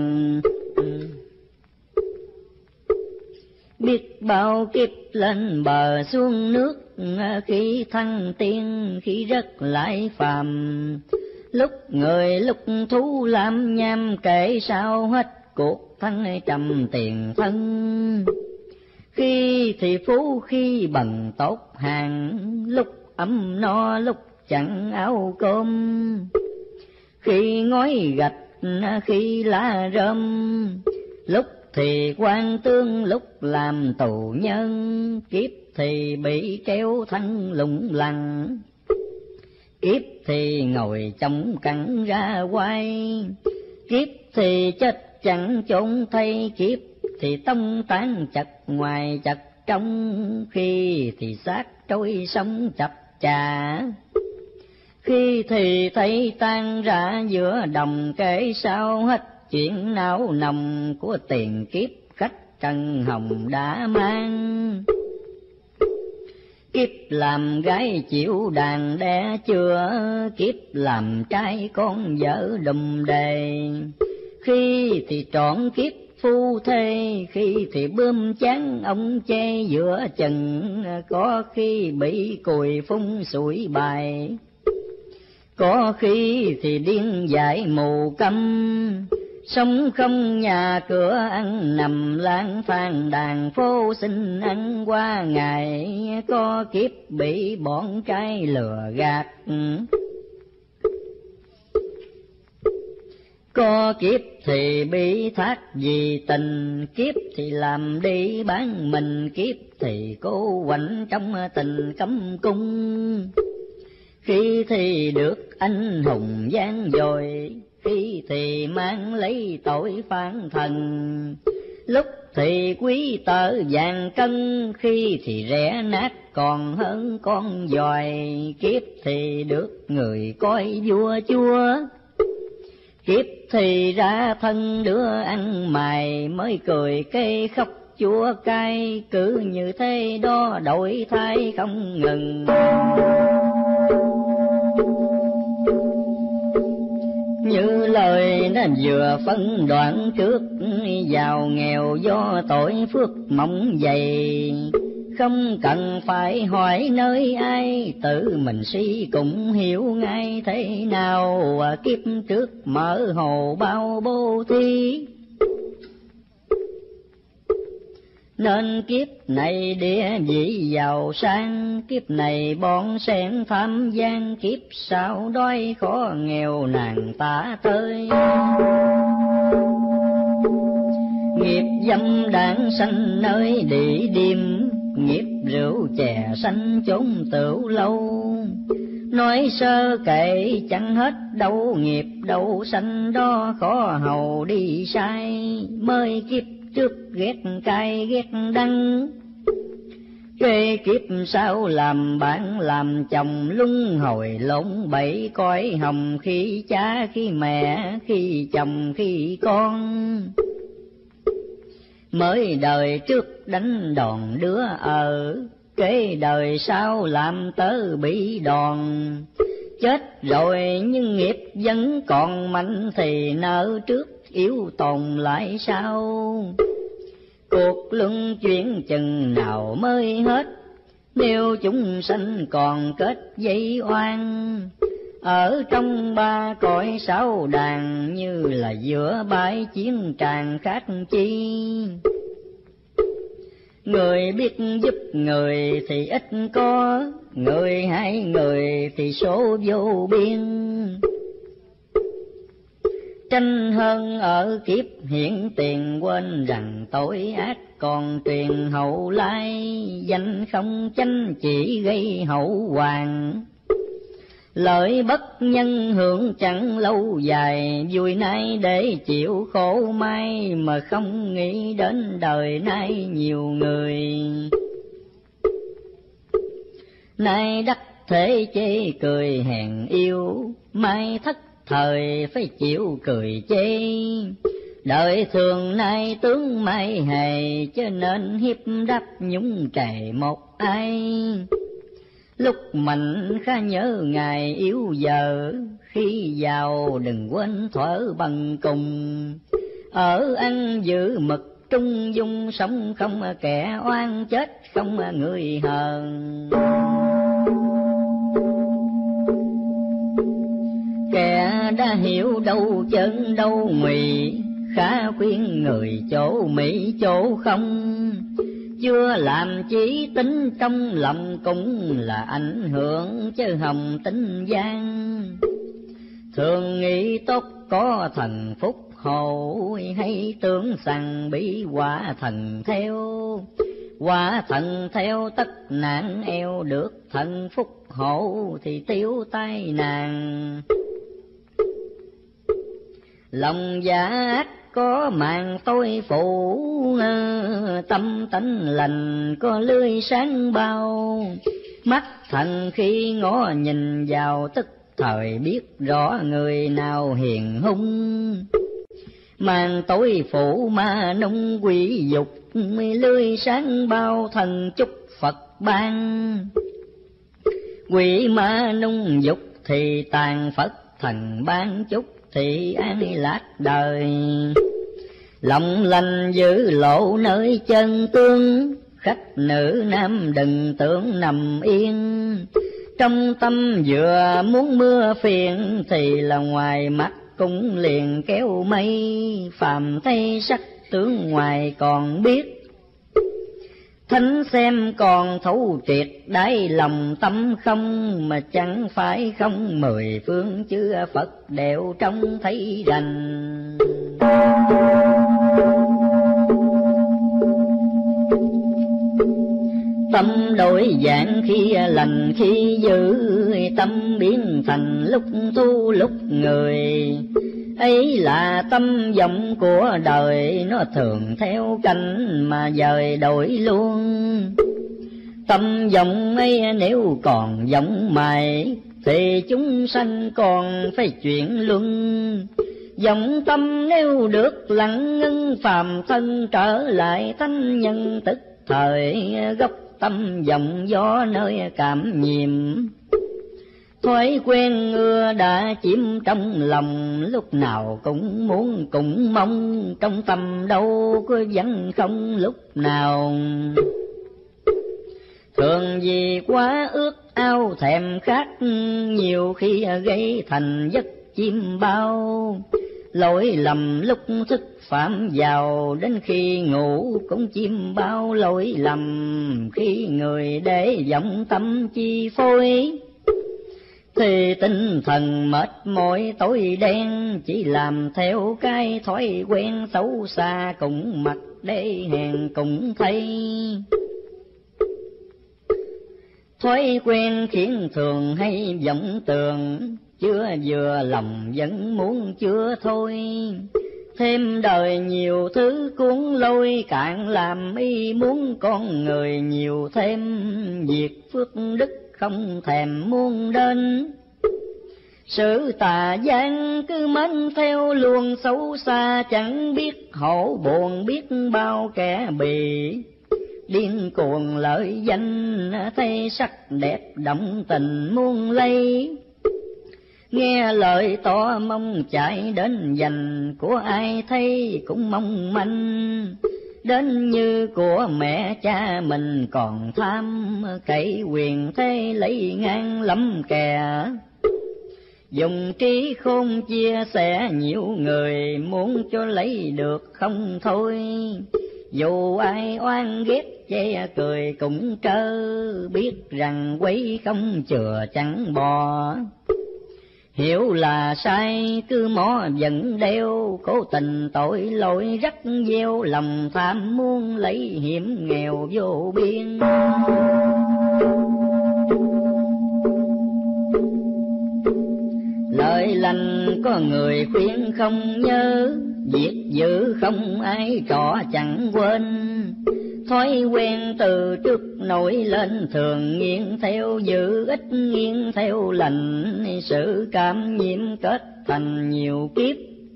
Biết bao kiếp lên bờ xuống nước, khi thăng tiên khi rất lại phàm. Lúc người lúc thú làm nham, kể sao hết cuộc thân trầm tiền thân. Khi thì phú khi bằng tốt hàng, lúc ấm no lúc chẳng áo cơm. Khi ngói gạch khi lá rơm, lúc thì quan tương lúc làm tù nhân. Kiếp thì bị kéo thân lủng lẳng, kiếp thì ngồi chống cẳng ra quay. Kiếp thì chết chẳng chốn thay, kiếp thì tông tán chặt ngoài chặt trong. Khi thì xác trôi sông chập chà, khi thì thấy tan rã giữa đồng. Kể sao hết chuyện não nồng của tiền kiếp khách trần hồng đã mang. Kiếp làm gái chịu đàn đẻ chưa, kiếp làm trai con vợ đùm đề. Khi thì trọn kiếp phu thê, khi thì bơm chán ông che giữa chừng. Có khi bị cùi phun sủi bài, có khi thì điên dại mù câm. Sống không nhà cửa ăn nằm lang thang đàn phố xin ăn qua ngày, có kiếp bị bọn trai lừa gạt. Có kiếp thì bị thác vì tình, kiếp thì làm đi bán mình, kiếp thì cố quạnh trong tình cấm cung. Khi thì được anh hùng gian dội, khi thì mang lấy tội phản thần. Lúc thì quý tợ vàng cân, khi thì rẻ nát còn hơn con giòi. Kiếp thì được người coi vua chúa, kiếp thì ra thân đứa ăn mày. Mới cười cây khóc chúa cay, cứ như thế đó đổi thay không ngừng. Như lời nó vừa phân đoạn trước, giàu nghèo do tội phước mỏng dày. Không cần phải hỏi nơi ai, tự mình suy cũng hiểu ngay thế nào. Kiếp trước mở hồ bao bố thí, nên kiếp này địa vị giàu sang. Kiếp này bọn sen tham gian, kiếp sau đói khó nghèo nàng tả tơi. Nghiệp dâm đảng sanh nơi địa điểm, nghiệp rượu chè sanh chốn tửu lâu. Nói sơ kệ chẳng hết đâu, nghiệp đâu sanh đó khó hầu đi sai. Mới kiếp trước ghét cay ghét đắng, kê kiếp sau làm bạn làm chồng. Luân hồi lộn bẫy cõi hồng, khi cha khi mẹ khi chồng khi con. Mới đời trước đánh đòn đứa ở, kế đời sau làm tớ bị đòn. Chết rồi nhưng nghiệp vẫn còn mạnh, thì nợ trước yếu tồn lại sau. Cuộc luân chuyển chừng nào mới hết, nếu chúng sanh còn kết dây oan. Ở trong ba cõi sáu đàn, như là giữa bãi chiến tràng khác chi. Người biết giúp người thì ít có, người hại người thì số vô biên. Tranh hơn ở kiếp hiện tiền, quên rằng tội ác còn truyền hậu lai. Danh không chánh chỉ gây hậu hoàng, lợi bất nhân hưởng chẳng lâu dài. Vui nay để chịu khổ mai, mà không nghĩ đến đời nay nhiều người. Nay đắc thế chê cười hèn yêu, mai thất thời phải chịu cười chê. Đời thường nay tướng mai hề, cho nên hiếp đáp nhúng trề một ai. Lúc mạnh khá nhớ ngày yếu giờ, khi giàu đừng quên thuở bằng cùng. Ở ăn giữ mực trung dung, sống không kẻ oan, chết không người hờn. Kẻ đã hiểu đâu chân đâu mì, khá khuyên người chỗ mỹ chỗ không. Chưa làm chí tính trong lòng, cũng là ảnh hưởng chứ hồng tính gian. Thường nghĩ tốt có thần phúc hộ, hay tưởng rằng bị quả thần theo. Quả thần theo tất nạn eo, được thần phúc hộ thì tiêu tai nạn. Lòng giả ác có màn tôi phủ, tâm tánh lành có lưới sáng bao. Mắt thần khi ngó nhìn vào, tức thời biết rõ người nào hiền hung. Màn tối phủ ma nung quỷ dục, lưới sáng bao thần chúc Phật ban. Quỷ ma nung dục thì tàn Phật thần ban chúc, thì an lạc đời. Lòng lành giữ lộ nơi chân tương, khách nữ nam đừng tưởng nằm yên. Trong tâm vừa muốn mưa phiền, thì là ngoài mắt cũng liền kéo mây, phàm thấy sắc tướng ngoài còn biết. Thánh xem còn thấu triệt đáy lòng tâm không, mà chẳng phải không mười phương chư Phật đều trông thấy rành. Tâm đổi dạng khi lành khi dữ, tâm biến thành lúc tu lúc người. Ấy là tâm vọng của đời, nó thường theo cảnh mà dời đổi luôn. Tâm vọng ấy nếu còn vọng mãi, thì chúng sanh còn phải chuyển luân. Vọng tâm nếu được lặng ngưng, phàm thân trở lại thánh nhân tức thời. Gốc tâm vọng gió nơi cảm nhiệm, thói quen ưa đã chiếm trong lòng. Lúc nào cũng muốn cũng mong, trong tâm đâu có vẫn không lúc nào. Thường vì quá ước ao thèm khát, nhiều khi gây thành giấc chim bao. Lỗi lầm lúc thức phạm vào, đến khi ngủ cũng chim bao lỗi lầm. Khi người để vọng tâm chi phối, thì tinh thần mệt mỏi tối đen. Chỉ làm theo cái thói quen xấu xa, cũng mặc để hèn cũng thấy. Thói quen khiến thường hay vọng tưởng, chưa vừa lòng vẫn muốn chưa thôi. Thêm đời nhiều thứ cuốn lôi, càng làm y muốn con người nhiều thêm. Việc phước đức không thèm muôn đến, sự tà gian cứ mến theo luồng xấu xa. Chẳng biết hổ buồn biết bao kẻ bị, điên cuồng lợi danh thấy sắc đẹp động tình muôn lây. Nghe lời to mong chạy đến giành, của ai thấy cũng mong manh. Đến như của mẹ cha mình còn tham, cậy quyền thế lấy ngang lắm kè. Dùng trí khôn chia sẻ nhiều người, muốn cho lấy được không thôi. Dù ai oan ghét che cười cũng trơ, biết rằng quấy không chừa chẳng bò. Hiểu là sai cứ mó vẫn đeo, cố tình tội lỗi rắc gieo. Lòng tham muốn lấy hiểm nghèo vô biên. Lời lành có người khuyên không nhớ, việc dữ không ai trọ chẳng quên. Thói quen từ trước nổi lên, thường nghiêng theo dữ ít nghiêng theo lành. Sự cảm nhiễm kết thành nhiều kiếp,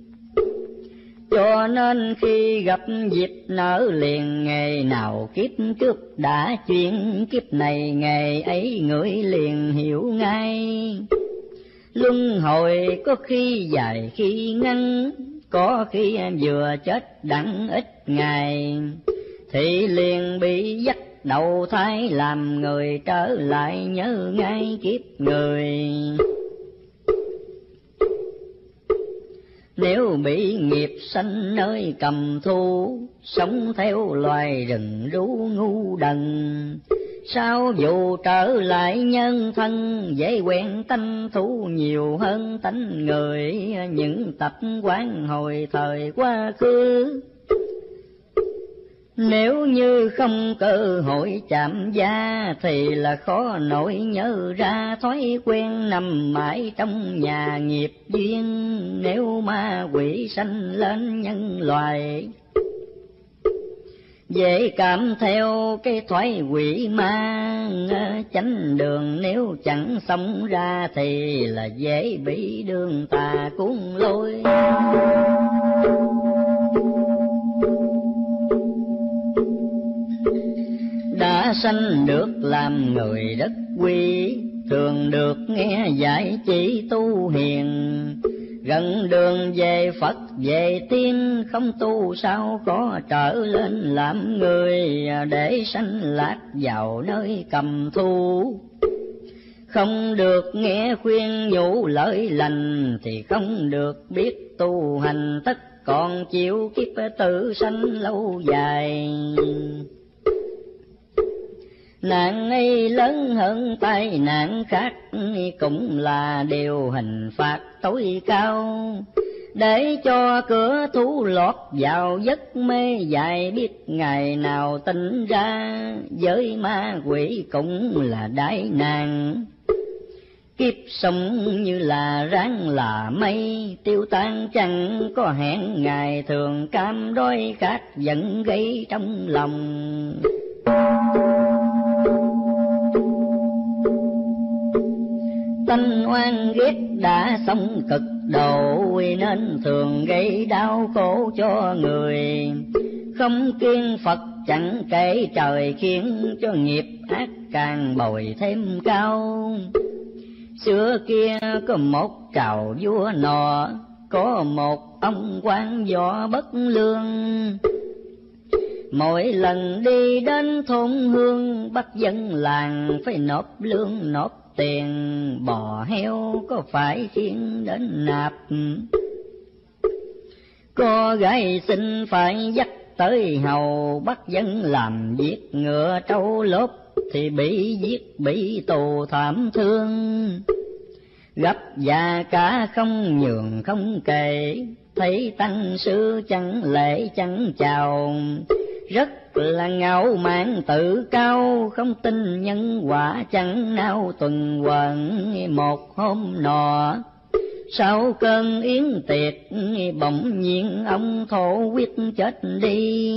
cho nên khi gặp dịp nở liền. Ngày nào kiếp trước đã chuyển, kiếp này ngày ấy người liền hiểu ngay. Luân hồi có khi dài khi ngắn, có khi vừa chết đặng ít ngày. Thì liền bị dắt đầu thai làm người, trở lại nhớ ngay kiếp người. Nếu bị nghiệp sanh nơi cầm thu, sống theo loài rừng rú ngu đần. Sao dù trở lại nhân thân, dễ quen tánh thú nhiều hơn tánh người. Những tập quán hồi thời quá khứ, nếu như không cơ hội chạm da, thì là khó nổi nhớ ra. Thói quen nằm mãi trong nhà nghiệp duyên, nếu ma quỷ sanh lên nhân loài. Dễ cảm theo cái thói quỷ ma, chánh đường nếu chẳng sống ra, thì là dễ bị đường tà cuốn lôi. Đã sanh được làm người rất quý, thường được nghe dạy chỉ tu hiền. Gần đường về Phật về tiên, không tu sao có trở lên làm người. Để sanh lạc vào nơi cầm thu, Không được nghe khuyên nhủ lợi lành, thì không được biết tu hành tất còn chịu kiếp tử sanh lâu dài. Nạn ấy lớn hơn tai nạn khác, cũng là điều hình phạt tối cao, để cho cửa thú lọt vào giấc mê dài, biết ngày nào tỉnh ra với ma quỷ cũng là đại nạn. Kiếp sống như là ráng là mây, tiêu tan chẳng có hẹn ngày, thường cam đói khát vẫn gây trong lòng. Tánh oan ghét đã sống cực độ, nên thường gây đau khổ cho người. Không kiêng Phật chẳng kể trời, khiến cho nghiệp ác càng bồi thêm cao. Xưa kia có một trào vua nọ, có một ông quan võ bất lương. Mỗi lần đi đến thôn hương, bắt dân làng phải nộp lương nộp tiền, bò heo có phải khiến đến nạp. Có gái xin phải dắt tới hầu, bắt dân làm việc ngựa trâu lốp, thì bị giết bị tù thảm thương. Gấp và cả không nhường không kể, thấy tăng sư chẳng lễ chẳng chào. Rất là ngạo mạn tự cao, không tin nhân quả chẳng nao tuần quẩn. Một hôm nọ sau cơn yến tiệc, bỗng nhiên ông thổ quyết chết đi.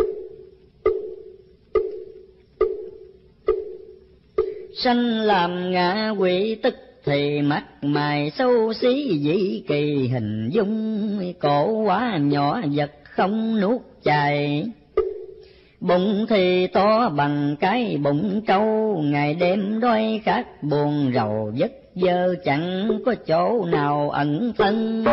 Sanh làm ngạ quỷ, tức thì mắt mày xấu xí dị kỳ hình dung. Cổ quá nhỏ vật không nuốt chài, bụng thì to bằng cái bụng trâu. Ngày đêm đói khát buồn rầu vất vơ, chẳng có chỗ nào ẩn thân.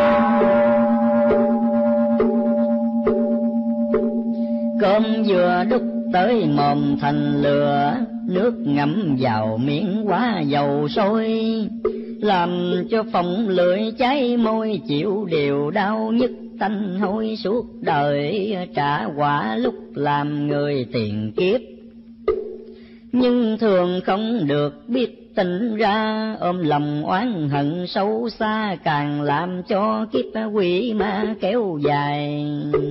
Cơm vừa đút tới mồm thành lửa, nước ngậm vào miệng quá dầu sôi. Làm cho phồng lưỡi cháy môi, chịu điều đau nhức tanh hôi suốt đời. Trả quả lúc làm người tiền kiếp, nhưng thường không được biết tỉnh ra. Ôm lòng oán hận sâu xa, càng làm cho kiếp quỷ ma kéo dài.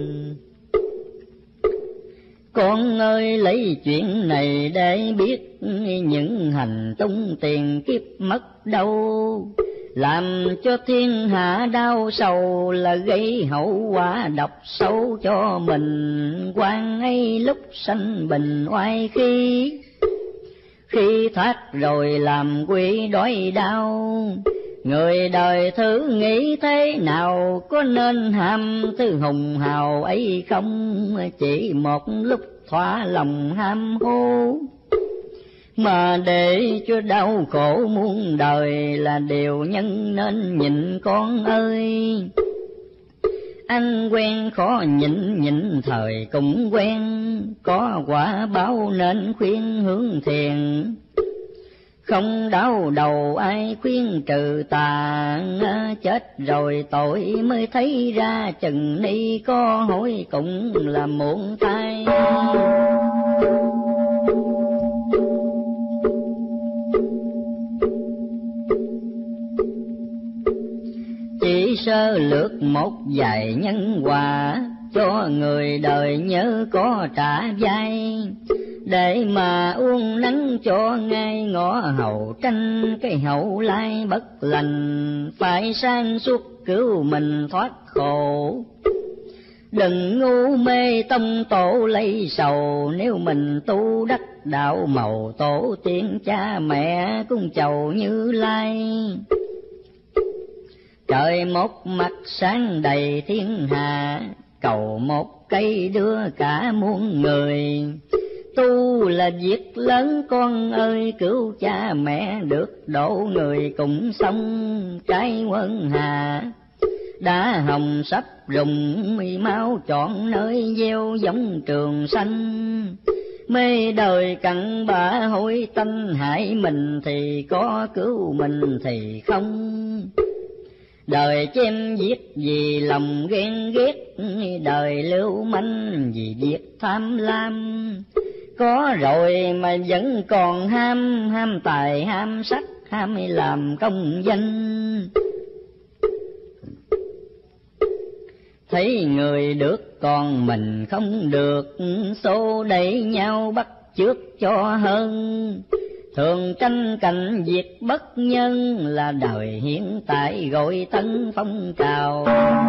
Con ơi lấy chuyện này để biết, những hành tung tiền kiếp mất đâu. Làm cho thiên hạ đau sầu, là gây hậu quả độc sâu cho mình. Quan ấy lúc sanh bình oai khí, khi thoát rồi làm quỷ đói đau. Người đời thử nghĩ thế nào, có nên ham thứ hùng hào ấy không? Chỉ một lúc thỏa lòng ham hố, mà để cho đau khổ muôn đời, là điều nhân nên nhịn con ơi. Anh quen khó nhịn, nhịn thời cũng quen, có quả báo nên khuyên hướng thiền. Không đau đầu ai khuyên trừ tà, chết rồi tội mới thấy ra. Chừng ni có hối cũng là muộn thay. Chỉ sơ lược một vài nhân quả, cho người đời nhớ có trả vai. Để mà uống nắng cho ngay ngõ hậu tranh, cái hậu lai bất lành. Phải sang suốt cứu mình thoát khổ, đừng ngu mê tông tổ lấy sầu. Nếu mình tu đắc đạo màu, tổ tiên cha mẹ cung chầu Như Lai. Trời một mặt sáng đầy thiên hạ, cầu một cây đưa cả muôn người. Tu là việc lớn con ơi, cứu cha mẹ được độ người cùng sống. Trái quân hà đã hồng sắp rụng, mi máu chọn nơi gieo giống trường xanh. Mê đời cặn bã hối tanh, hại mình thì có cứu mình thì không. Đời chém giết vì lòng ghen ghét, đời lưu manh vì việc tham lam. Có rồi mà vẫn còn ham, ham tài ham sắc, ham làm công danh. Thấy người được còn mình không được, xô đẩy nhau bắt chước cho hơn. Thường tranh cạnh việc bất nhân, là đời hiện tại gọi thân phong trào.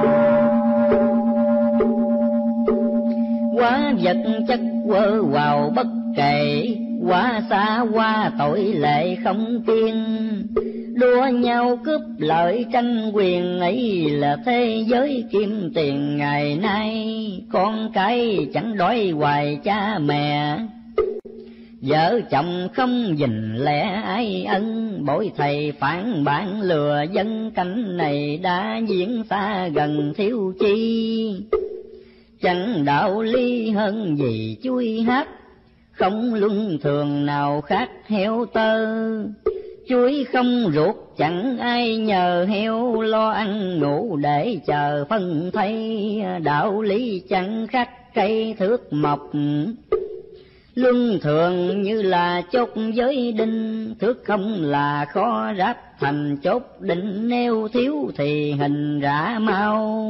Quá vật chất quơ vào bất kể, quá xa qua tội lệ không kiên. Đua nhau cướp lợi tranh quyền, ấy là thế giới kim tiền ngày nay. Con cái chẳng đói hoài cha mẹ, vợ chồng không gìn lẽ ai ân. Bội thầy phản bản lừa dân, cảnh này đã diễn xa gần thiếu chi. Chẳng đạo lý hơn gì chuối hát, không luân thường nào khác heo tơ. Chuối không ruột chẳng ai nhờ, heo lo ăn ngủ để chờ phân thay. Đạo lý chẳng khác cây thước mộc, luân thường như là chốt giới đinh. Thước không là khó ráp thành chốt định, nếu thiếu thì hình rã mau.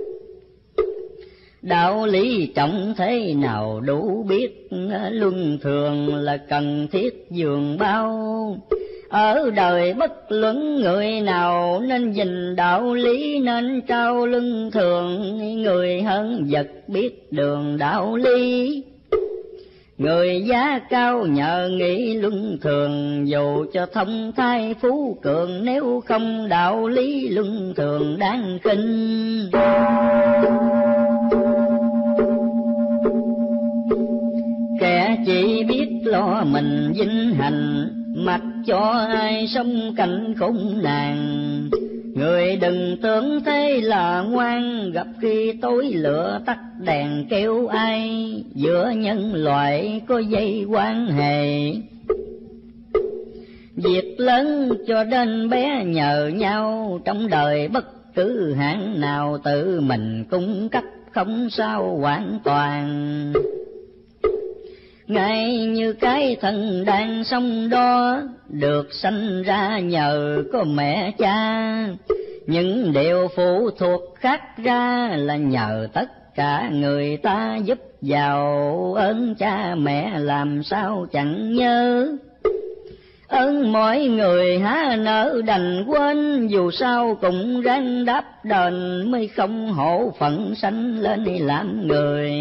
Đạo lý trọng thế nào đủ biết, luân thường là cần thiết dường bao. Ở đời bất luận người nào, nên gìn đạo lý nên trao luân thường. Người hơn vật biết đường đạo lý, người giá cao nhờ nghĩ luân thường. Dù cho thông thai phú cường, nếu không đạo lý luân thường đáng khinh. Kẻ chỉ biết lo mình vinh hạnh, mặc cho ai sống cảnh khốn nạn. Người đừng tưởng thế là ngoan, gặp khi tối lửa tắt đèn kêu ai. Giữa nhân loại có dây quan hệ, việc lớn cho đến bé nhờ nhau. Trong đời bất cứ hạng nào, tự mình cung cấp không sao hoàn toàn. Ngay như cái thân đang sống đó, được sanh ra nhờ có mẹ cha. Những điều phụ thuộc khác ra, là nhờ tất cả người ta giúp vào. Ơn cha mẹ làm sao chẳng nhớ, ơn mọi người há nỡ đành quên. Dù sao cũng ráng đáp đền, mới không hổ phận sanh lên làm người.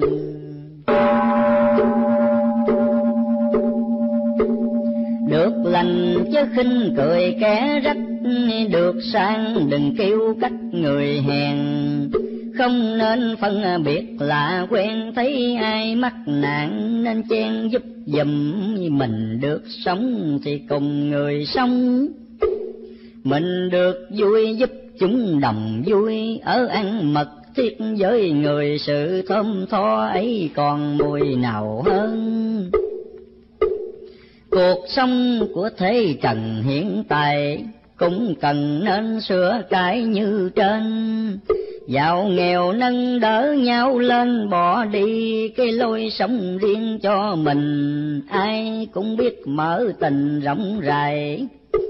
Được lành chứ khinh cười kẻ rách, được sang đừng kêu cách người hèn. Không nên phân biệt lạ quen, thấy ai mắc nạn nên chen giúp giùm. Mình được sống thì cùng người sống, mình được vui giúp chúng đồng vui. Ở ăn mật thiết với người, sự thơm tho ấy còn mùi nào hơn. Cuộc sống của thế trần hiện tại, cũng cần nên sửa cái như trên. Giàu nghèo nâng đỡ nhau lên, bỏ đi cái lối sống riêng cho mình. Ai cũng biết mở tình rộng rãi,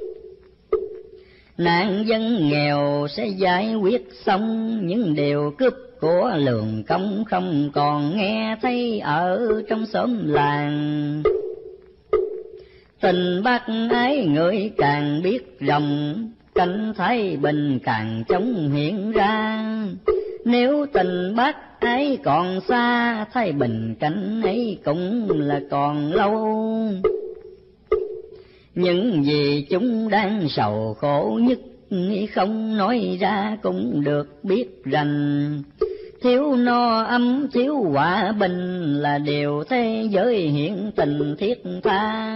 nạn dân nghèo sẽ giải quyết xong. Những điều cướp của lường công không còn nghe thấy ở trong xóm làng. Tình bác ái người càng biết rộng, cảnh thái bình càng chống hiện ra. Nếu tình bác ái còn xa, thái bình cảnh ấy cũng là còn lâu. Những gì chúng đang sầu khổ nhất, không nói ra cũng được biết rành. Thiếu no ấm thiếu hòa bình, là điều thế giới hiện tình thiết tha.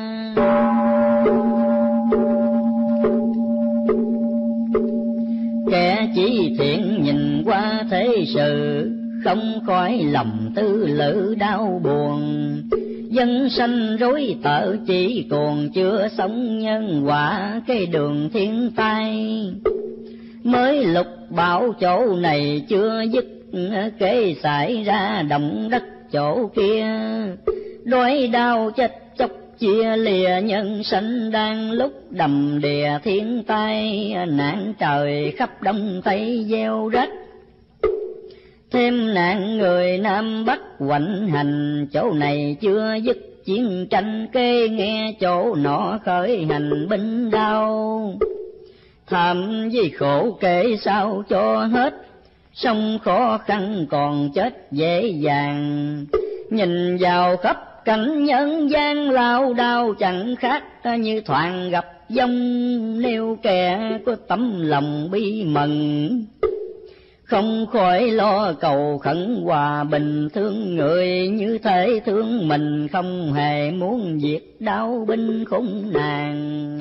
Kẻ chỉ thiện nhìn qua thế sự, không khỏi lòng tư lự đau buồn. Dân sanh rối tợ chỉ còn chưa sống nhân quả cái đường thiên tai. Mới lục bảo chỗ này chưa dứt, kế xảy ra động đất chỗ kia. Đói đau chết chóc chia lìa nhân sanh, đang lúc đầm đìa thiên tai. Nạn trời khắp đông tây gieo rách, thêm nạn người Nam Bắc hoành hành. Chỗ này chưa dứt chiến tranh, kê nghe chỗ nọ khởi hành binh đao. Thầm vì khổ kể sao cho hết, sống khó khăn còn chết dễ dàng. Nhìn vào khắp cảnh nhân gian lao đao, chẳng khác như thoảng gặp dông. Nếu kẻ có tấm lòng bi mẫn, không khỏi lo cầu khẩn hòa bình. Thương người như thể thương mình, không hề muốn diệt đau binh khốn nạn.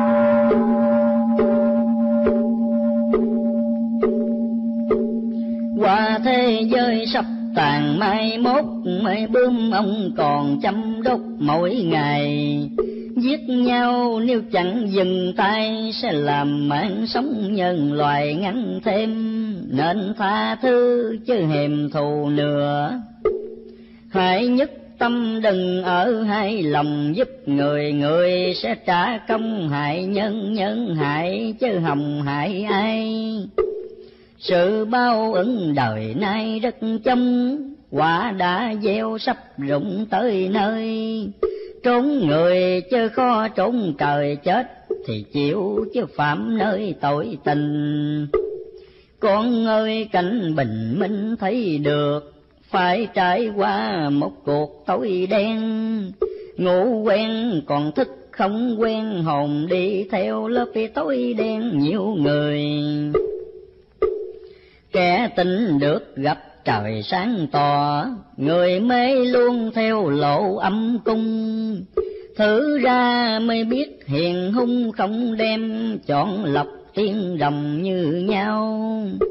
Qua thế giới sắp tàn mai mốt, mây bướm ông còn chăm đốt mỗi ngày. Giết nhau nếu chẳng dừng tay, sẽ làm mạng sống nhân loại ngắn thêm. Nên tha thứ chứ hèm thù nữa, hãy nhất tâm đừng ở hai lòng. Giúp người người sẽ trả công hại nhân, nhân hại chứ hồng hại ai. Sự bao ứng đời nay rất chông, quả đã gieo sắp rụng tới nơi. Trốn người chứ khó trốn trời, chết thì chịu chứ phạm nơi tội tình. Con ơi cảnh bình minh thấy được, phải trải qua một cuộc tối đen. Ngủ quen còn thức không quen, hồn đi theo lớp tối đen nhiều người. Kẻ tin được gặp trời sáng tỏ, người mê luôn theo lộ âm cung. Thử ra mới biết hiền hung không đem, chọn lọc tiên đồng như nhau.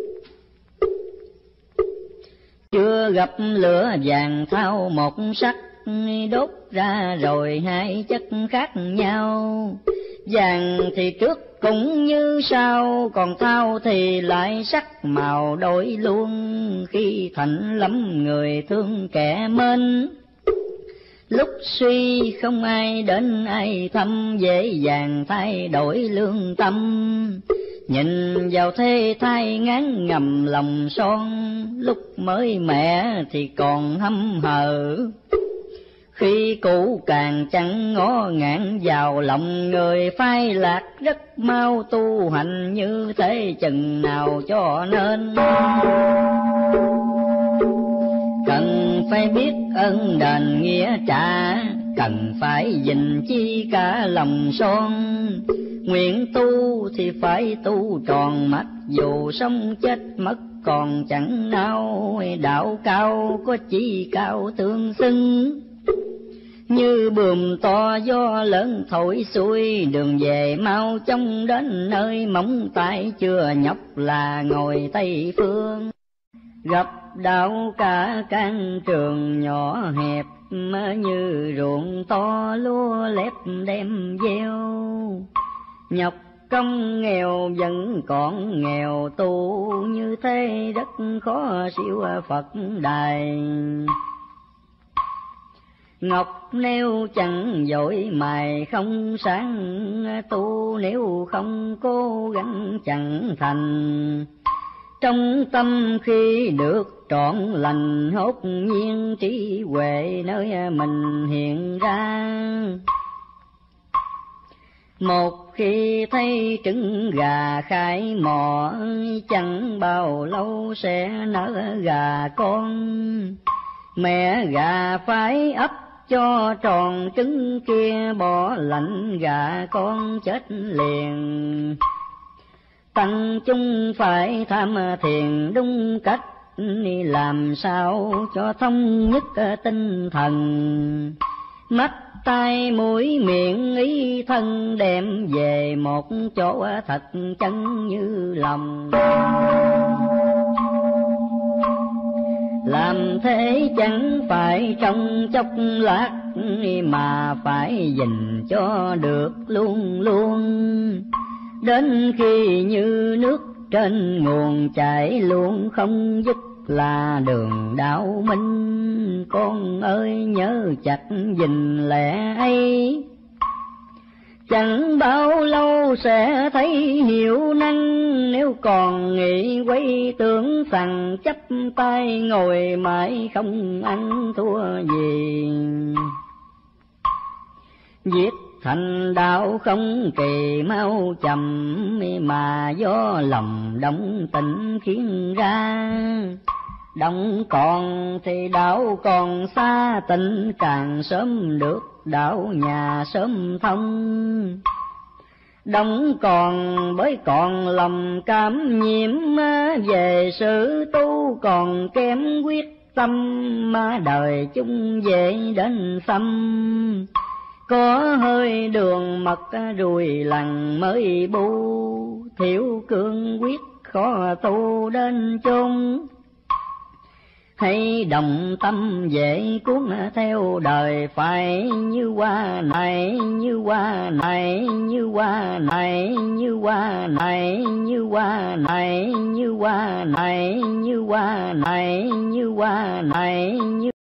Chưa gặp lửa vàng thao một sắc, đốt ra rồi hai chất khác nhau. Vàng thì trước cũng như sau, còn thao thì lại sắc màu đổi luôn. Khi thạnh lắm người thương kẻ mến, lúc suy không ai đến ai thăm, dễ dàng thay đổi lương tâm. Nhìn vào thế thai ngán ngầm lòng son, lúc mới mẹ thì còn hâm hờ. Khi cũ càng chẳng ngó ngạn vào lòng, người phai lạc rất mau tu hành. Như thế chừng nào cho nên, cần phải biết ơn đền nghĩa trả, cần phải gìn chi cả lòng son. Nguyện tu thì phải tu tròn, mặc dù sống chết mất còn chẳng nao. Đạo cao có chi cao tương xưng, như buồm to gió lớn thổi xuôi. Đường về mau chóng đến nơi móng tay, chưa nhọc là ngồi Tây Phương. Gặp đạo cả căn trường nhỏ hẹp, như ruộng to lúa lép đem gieo. Nhọc công nghèo vẫn còn nghèo tu, như thế rất khó siêu Phật đài. Ngọc nếu chẳng dội mài không sáng, tu nếu không cố gắng chẳng thành. Trong tâm khi được trọn lành, hốt nhiên trí huệ nơi mình hiện ra. Một khi thấy trứng gà khai mò, chẳng bao lâu sẽ nở gà con. Mẹ gà phải ấp cho tròn trứng kia, bỏ lạnh gà con chết liền. Tăng chúng phải tham thiền đúng cách, làm sao cho thông nhất tinh thần. Mắt tai mũi miệng ý thân, đem về một chỗ thật chân như lòng. làm thế chẳng phải trong chốc lát, mà phải dình cho được luôn luôn. Đến khi như nước trên nguồn chảy luôn không dứt là đường đạo minh. Con ơi nhớ chặt gìn lẽ ấy, chẳng bao lâu sẽ thấy hiểu năng. Nếu còn nghĩ quay tưởng rằng chấp tay ngồi mãi không ăn thua gì. Giết thành đạo không kỳ mau chậm, mà do lòng động tình khiến ra. Động còn thì đạo còn xa, tình càng sớm được đạo nhà sớm thông. Động còn bởi còn lòng cảm nhiễm, về sự tu còn kém quyết tâm. Mà đời chung về đến xăm, có hơi đường mật rùi lằn mới bu. Thiếu cương quyết khó tu đến chung, hay đồng tâm dễ cuốn theo đời. Phải như hoa này, như hoa này, như hoa này, như hoa này, như hoa này, như hoa này, như hoa này, như hoa này, như